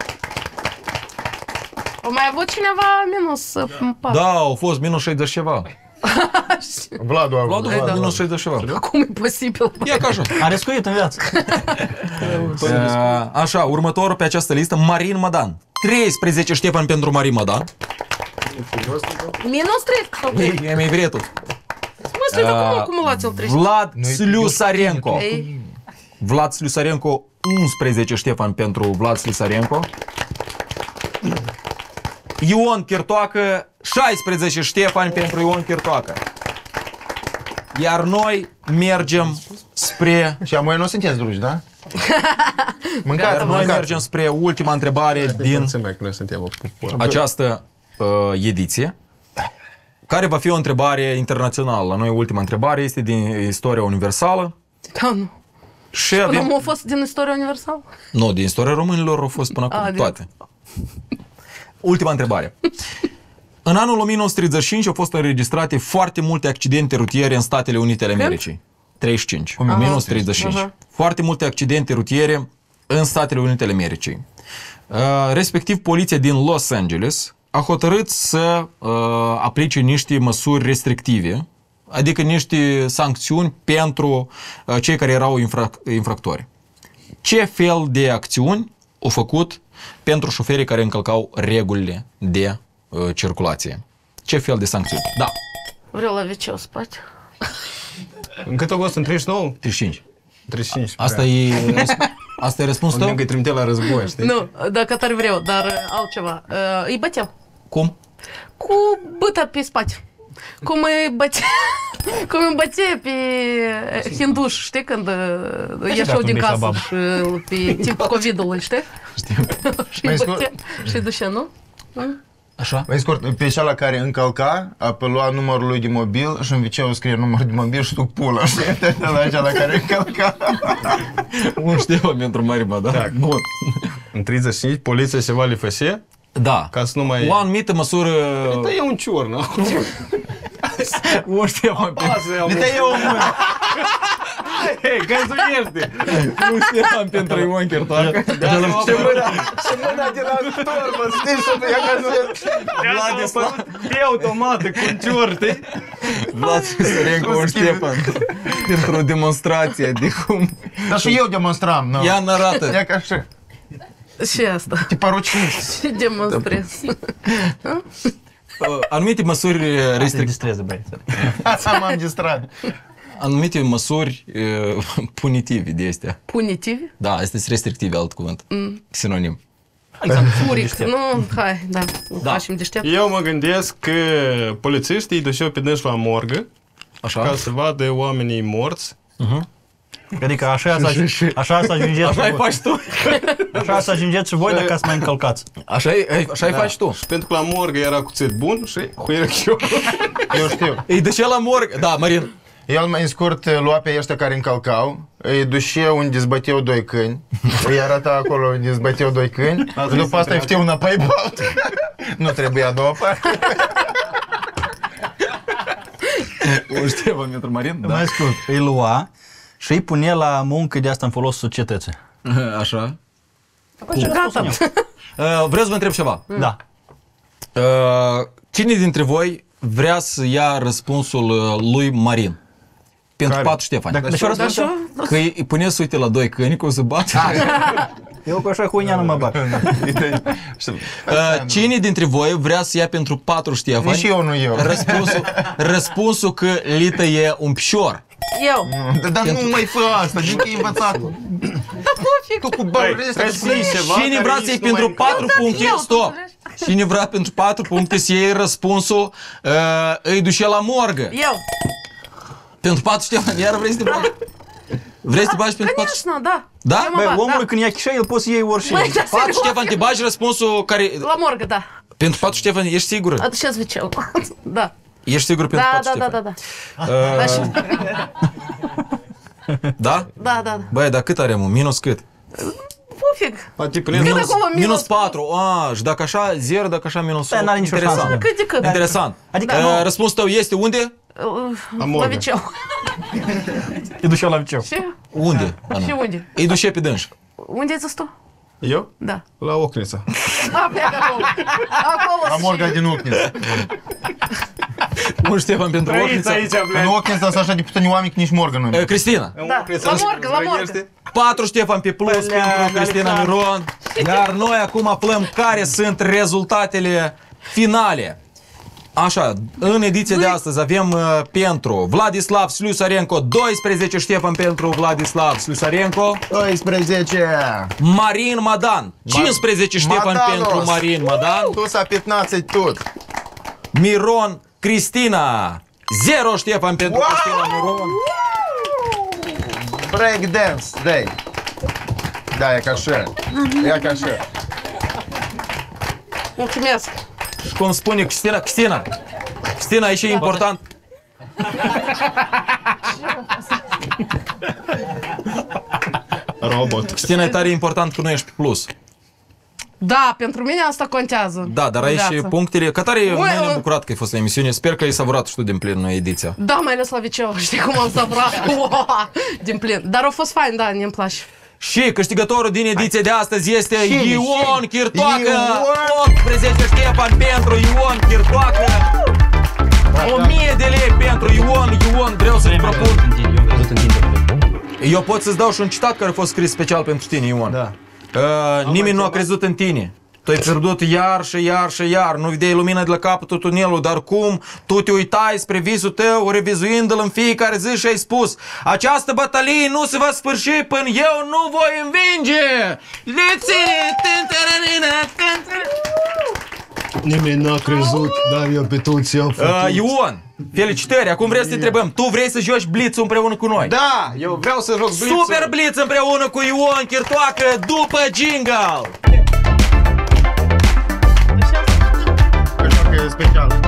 O mai avut cineva minus 4? Da, au fost minus 60 ceva. Vladu a avut. Vladu minus 60 ceva. Cum e posibil? Ia ca așa. A riscuit în viață. Așa, următorul pe această listă, Marin Madan. 13 Ștefan pentru Marin Madan. Minus 3. E mai vrei tot. Mă, cum acumulați-l 3? Vlad Sliusarenko. Vlad Sliusarenko, 11 Ștefan pentru Vlad Sliusarenko. Ion Chirtoacă, 16 Ștefani pentru Ion Chirtoacă. Iar noi mergem spre... Și amoi nu sunteți drugi, da? Noi mergem spre ultima întrebare din această ediție, care va fi o întrebare internațională. La noi ultima întrebare este din istoria universală. Da, nu. Și avem... Nu a fost din istoria universală? Nu, din istoria românilor au fost până acum toate. Ultima întrebare. În anul 1935 au fost înregistrate foarte multe accidente rutiere în Statele Unite ale Americii. 35. 1935. Foarte multe accidente rutiere în Statele Unite ale Americii. Respectiv, poliția din Los Angeles a hotărât să aplice niște măsuri restrictive, adică niște sancțiuni pentru cei care erau infractori. Ce fel de acțiuni au făcut pentru șoferii care încălcau regulile de circulație? Ce fel de sancțiuni? Da. Vreau la WC o spate. În cât august? În 39? 35. 35. Asta e răspunsul tău? Încă îi trimitea la război, știi? Nu, dacă tare vreau, dar altceva. Îi băteam. Cum? Cu băta pe spate. Cum îi bătea pe hinduș, știi, când ieșeau din casă și pe timpul COVID-ului, știi? Știu. Și îi bătea și îi ducea, nu? Așa? Mai scurt, pe cea la care încălca, apelua numărul lui de mobil și în viceu scrie numărul de mobil și tu pula, știi? La cea la care încălca. Un Ștefan pentru Marima, da? Bun. În 35, poliția se va lifășe Da. ca să nu mai... O anumită măsură... Da, e un cior, nu? Un Ștefan Uite, e o mână. Hei, găzuiește! Un Ștefan pentru Ion Chirtoacă. Și mâna de la torbă, știi? Și ea ca să... Vladislav. E automată, cu un cior, știi? Vlad Sărencu, un Ștefan. Pentru o demonstrație de cum... Dar și eu demonstram, nu? Ia n-arată. Ia ca așa. Și asta. Te parucinți. Și demonstrez. Anumite măsuri restrictive. Distreze, băi. Asta m-am distrat. Anumite măsuri punitive de astea. Punitiv? Da, este restrictive, alt cuvânt. Sinonim. Furic. Nu, hai, da. Facem deștept. Eu mă gândesc că polițiștii îi duceau pe dânsul la morgă Așa? ca să vadă oamenii morți. Adică așa să ajungeți Așa-i faci tu. Așa să ajungeți și voi dacă ați mai încălcați. Așa-i faci tu. Și pentru că la morgă era cuțit bun și huieră eu. Eu știu. Îi ducea la morg. Da, Marin. El mai scurt lua pe ăștia care încălcau, îi ducea unde zbăteau doi câini, îi arăta acolo unde zbăteau doi câini, și după asta îi fteau înapoi pe altul. Nu trebuia a doua parte. Un Ștefan pentru Marin? Da. Mai scurt, îi lua și îi punea la muncă de asta în folos societății. Așa. Gata. Vreau să vă întreb ceva. Da. Cine dintre voi vrea să ia răspunsul lui Marin? Pentru patru Ștefani. De ce răspunsul? Că îi puneți să uite la doi câini, cum se bate. Eu cu așa huinea nu mă bag. Cine dintre voi vrea să ia pentru patru Ștefani? Nici eu, nu eu. Răspunsul că li tăie un picior. Eu. Dar nu mai fă asta, din că e învățat. Tu cu bărul ăsta, Cine vrea să iei pentru 4 puncte? Stop! Cine vrea pentru 4 puncte să iei răspunsul, îi duce la morgă. Eu. Pentru 4 Ștefan, iar vrei să te bagi? Vrei să te bagi pentru 4? Конечно, da. Da? Eu mă Băi, bag, omului da. când ia chișa, el poți să iei orice. 4 Ștefan, te bagi răspunsul care... La morgă, da. Pentru 4 Ștefan, ești sigură? Aduceți viceu. Da. Ești sigur pentru 4 Ștefan? Da. Da? Da. Băi, dar cât are, mă? Minus cât? Pofig. Cât acolo Minus 4. Și dacă așa 0, dacă așa minus 8. N-are nicio șansă. Cât de cât. Interesant. Adică răspunsul tău este unde? La viceu. Îi duceau la viceu. Și? Unde? Și unde? Îi duce pe dânși. Unde ai zis tu? Eu? Da. La Ocnița. Acolo. La morga din Ocnița. Un Ștefan pentru Ocnița. În Ocnița sunt așa de puțini oameni că nici morgă nu. Cristina. Da. La morgă. 4 Ștefan pe plus pentru Cristina Miron. Iar noi acum aflăm care sunt rezultatele finale. Așa, în ediția de astăzi avem pentru Vladislav Sliusarenko 12 Ștefan pentru Vladislav Sliusarenko. 12. Marin Madan 15 Ștefan pentru Marin Madan. Tu s-a 15 tot. Miron Cristina 0 Ștefan pentru Cristina Miron. Breakdance, dai. Da, e ca așa. E ca așa. Mulțumesc. Și cum spune Cristina, e și important. Robot. Cristina, e tare important că nu ești pe plus. Da, pentru mine asta contează. Da, dar ai și punctele. Cătare, noi ne-am bucurat că ai fost la emisiune. Sper că ai savurat și tu din plin ediția. Da, mai ales la viceu. Știi cum am savurat? Din plin. Dar a fost fain, da, ne-mi place. Și câștigătorul din ediția de astăzi este Ion Chirtoacă. 18 Ștefan pentru Ion Chirtoacă. 1000 de lei pentru Ion. Ion, vreau să-ți propun. Eu pot să-ți dau și un citat care a fost scris special pentru tine, Ion. Da. Nimeni nu a crezut în tine. Tu ai pierdut iar și iar și iar. Nu vedeai lumina de la capătul tunelului, dar cum tu te uitai spre visul tău, revizuindu-l în fiecare zi și ai spus: această bătălie nu se va sfârși până eu nu voi învinge! Nimeni n-a crezut, dar eu pe toți am făcut. Ion, felicitări! Acum vrem să te întrebăm, tu vrei să joci Blitz împreună cu noi? Da, eu vreau să joc Blitz. Super Blitz împreună cu Ion Chirtoacă după jingle! special.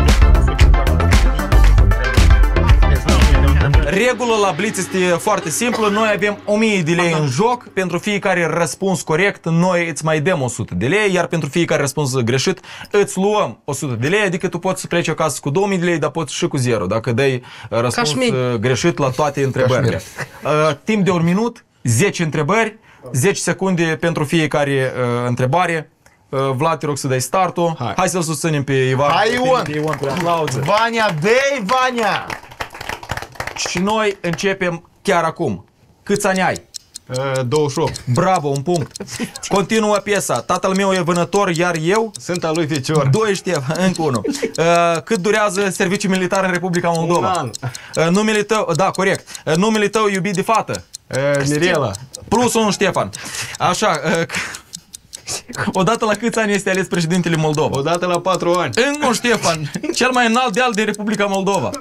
Regula la Blitz este foarte simplă. Noi avem 1000 de lei în joc. Pentru fiecare răspuns corect, noi îți mai dăm 100 de lei, iar pentru fiecare răspuns greșit, îți luăm 100 de lei, adică tu poți să pleci acasă cu 2000 de lei, dar poți și cu 0, dacă dai răspuns greșit la toate întrebările. Timp de 1 minut, 10 întrebări, 10 secunde pentru fiecare întrebare. Vlad, te rog să dai startul. Hai să-l susținem pe Ivan. Hai, Ion! Ion cu aplauze. Vania, dă-i, Vania! Și noi începem chiar acum. Câți ani ai? 28. Bravo, un punct. Continuă piesa. Tatăl meu e vânător, iar eu sunt al lui Fecior. 2 Ștefan, încă unul. Cât durează serviciul militar în Republica Moldova? Un an. Numele tău, da, corect. Numele tău iubit de fată? Mirela. Plus 1 Ștefan. Așa, odată la câți ani este ales președintele Moldova? Odată la 4 ani. Încă un Ștefan. Cel mai înalt deal din Republica Moldova.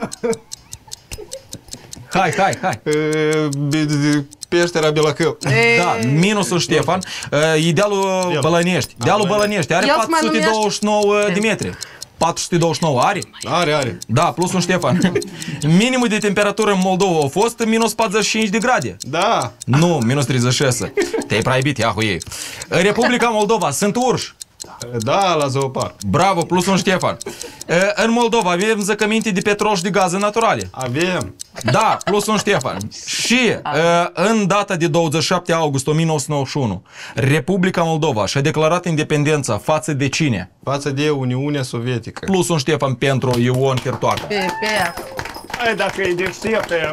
Hai. Peștera Belacău. Da, minusul Ștefan. Idealul Bălănești. Dealul Bălănești are 429 de metri. 429 are? Are. Da, plus un Ștefan. Minimul de temperatură în Moldova a fost minus 45 de grade. Da. Nu, minus 36. Te-ai praibit, ia cu ei. În Republica Moldova sunt urși. Da, la zooparc. Bravo, plus un Ștefan. În Moldova avem zăcăminte de petrol și de gaze naturale. Avem. Da, plus un Ștefan. Și în data de 27 august 1991, Republica Moldova și-a declarat independența față de cine? Față de Uniunea Sovietică. Plus un Ștefan pentru Ion Chirtoacă. Hai, dacă e de Ștefan.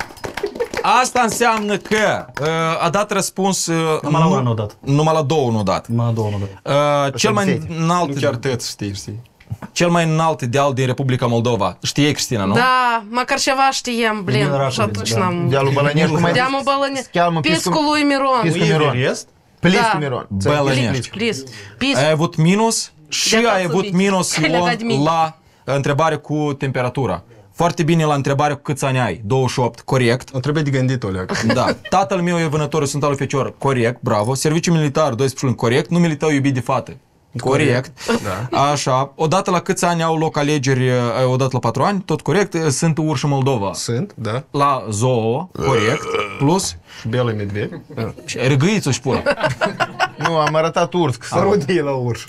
Asta înseamnă că a dat răspuns numai la una nu dat. Numai la 2 nu dat. Cel mai înalt, nu chiar tăți, știi. Cel mai înalt deal din Republica Moldova. Știi, Cristina, nu? Da, măcar ceva știem, blin. Și atunci n-am... Dealul Bălănești, cum ai zis? Dealul Bălănești. Piscul lui Miron. Pliscu Miron. Bălănești. Ai avut minus și ai avut minus la întrebare cu temperatura. Foarte bine la întrebare cu câți ani ai. 28, corect. O trebuie de gândit, Oleac. Da. Tatăl meu e vânător, sunt al lui Fecior. Corect, bravo. Serviciu militar, 12 luni, corect. Numele tău iubit de fată. Corect. Da. Așa. Odată la câți ani au loc alegeri, odată la 4 ani, tot corect. Sunt urși în Moldova. Sunt, da. La zoo, corect. Plus. Belă medvedi. Râgâiți-o și pula. Nu, am arătat urs. Arudie la urș.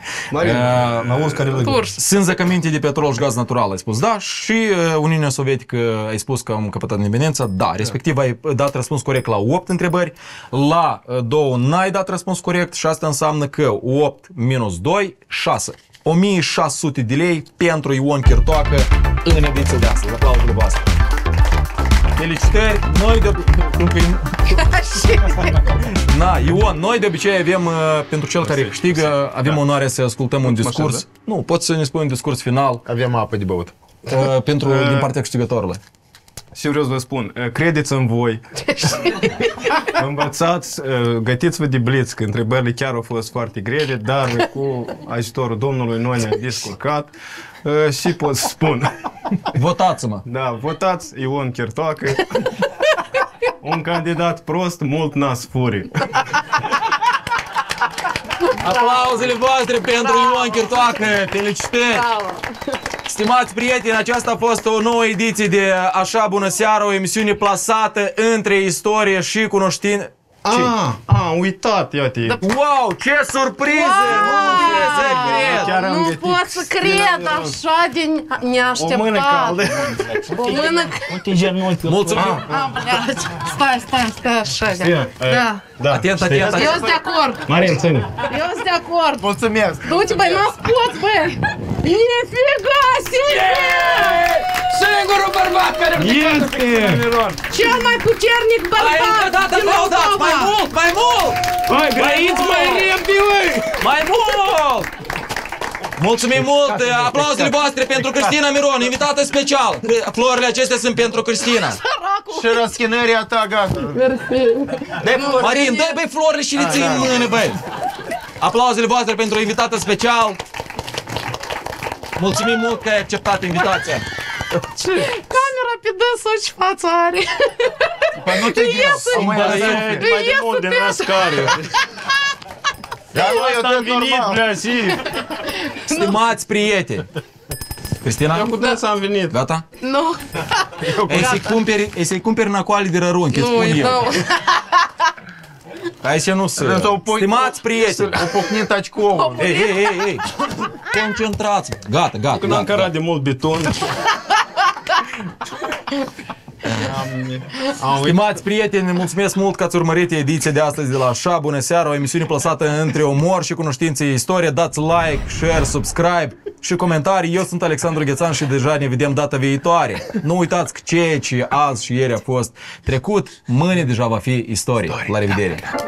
La urs care râgă. Sunt zăcăminte de petrol și gaz natural, ai spus da. Și Uniunea Sovietică, ai spus că am căpătat independența, da. Respectiv ai dat răspuns corect la 8 întrebări. La 2 n-ai dat răspuns corect și asta înseamnă că 8 minus 2, 6. 1600 de lei pentru Ion Chirtoacă în ediția de astăzi. Aplauzurile voastre. Felicitări! Noi de Ion, noi de obicei avem, pentru cel care câștigă, avem onoarea să ascultăm un discurs. Nu, poți să ne spui un discurs final. Avem apă de băut. Din partea câștigătorului. Și vreau să vă spun, credeți în voi, învățați, gătiți-vă de Blitz, că întrebările chiar au fost foarte grele, dar cu ajutorul Domnului noi ne-am descurcat și pot să spun. Votați-mă! Da, votați Ion Chirtoacă, un candidat prost, mult nas furi. Aplauzele voastre pentru Ion Chirtoacă! Felicitări! Stimați prieteni, aceasta a fost o nouă ediție de Așa Bună Seara, o emisiune plasată între istorie și cunoștință. Am uitat, iată. Wow, ce surpriză! Nu pot să cred așa de neașteptat. O mână caldă. O mână caldă. Mulțumim! Stai, așa. Da. Atent. Eu sunt de acord. Marin, ține. Eu sunt de acord. Mulțumesc. Du-te, băi, n-ați poți, băi. Nifiga, Singurul bărbat care este! Cel mai puternic bărbat din Moldova. Mai mult! Hai, grăiți mai repede, băi! Mai mult! Mulțumim mult! Aplauzele voastre pentru Cristina Miron, invitată special! Florile acestea sunt pentru Cristina. Și răschinăria ta, gata. Marin, dă-i, băi, florile și le ții în mână, băi! Aplauzele voastre pentru invitată special! Mulțumim mult că ai acceptat invitația! Ce? Camera pe dânsă și fața are. Păi nu te ghios. Mai de mult de nascare. Dar noi o dăm normal. Stimați prieteni, Cristina? Eu cu dânsa am venit. Gata? Nu. Ei să-i cumperi nacoale de rărunchi, îți spun eu. Aici nu se... Stimați prieteni! O pocnit Tacicovul. Ei! Concentrați! Gata. Când am cărat de mult beton. Stimați prieteni, mulțumesc mult că ați urmărit ediția de astăzi de la Așa. Bună seara, o emisiune plasată între umor și cunoștințe istorie. Dați like, share, subscribe și comentarii. Eu sunt Alexandru Ghețan și deja ne vedem data viitoare. Nu uitați că ceea ce azi și ieri a fost trecut, mâine deja va fi istorie. La revedere!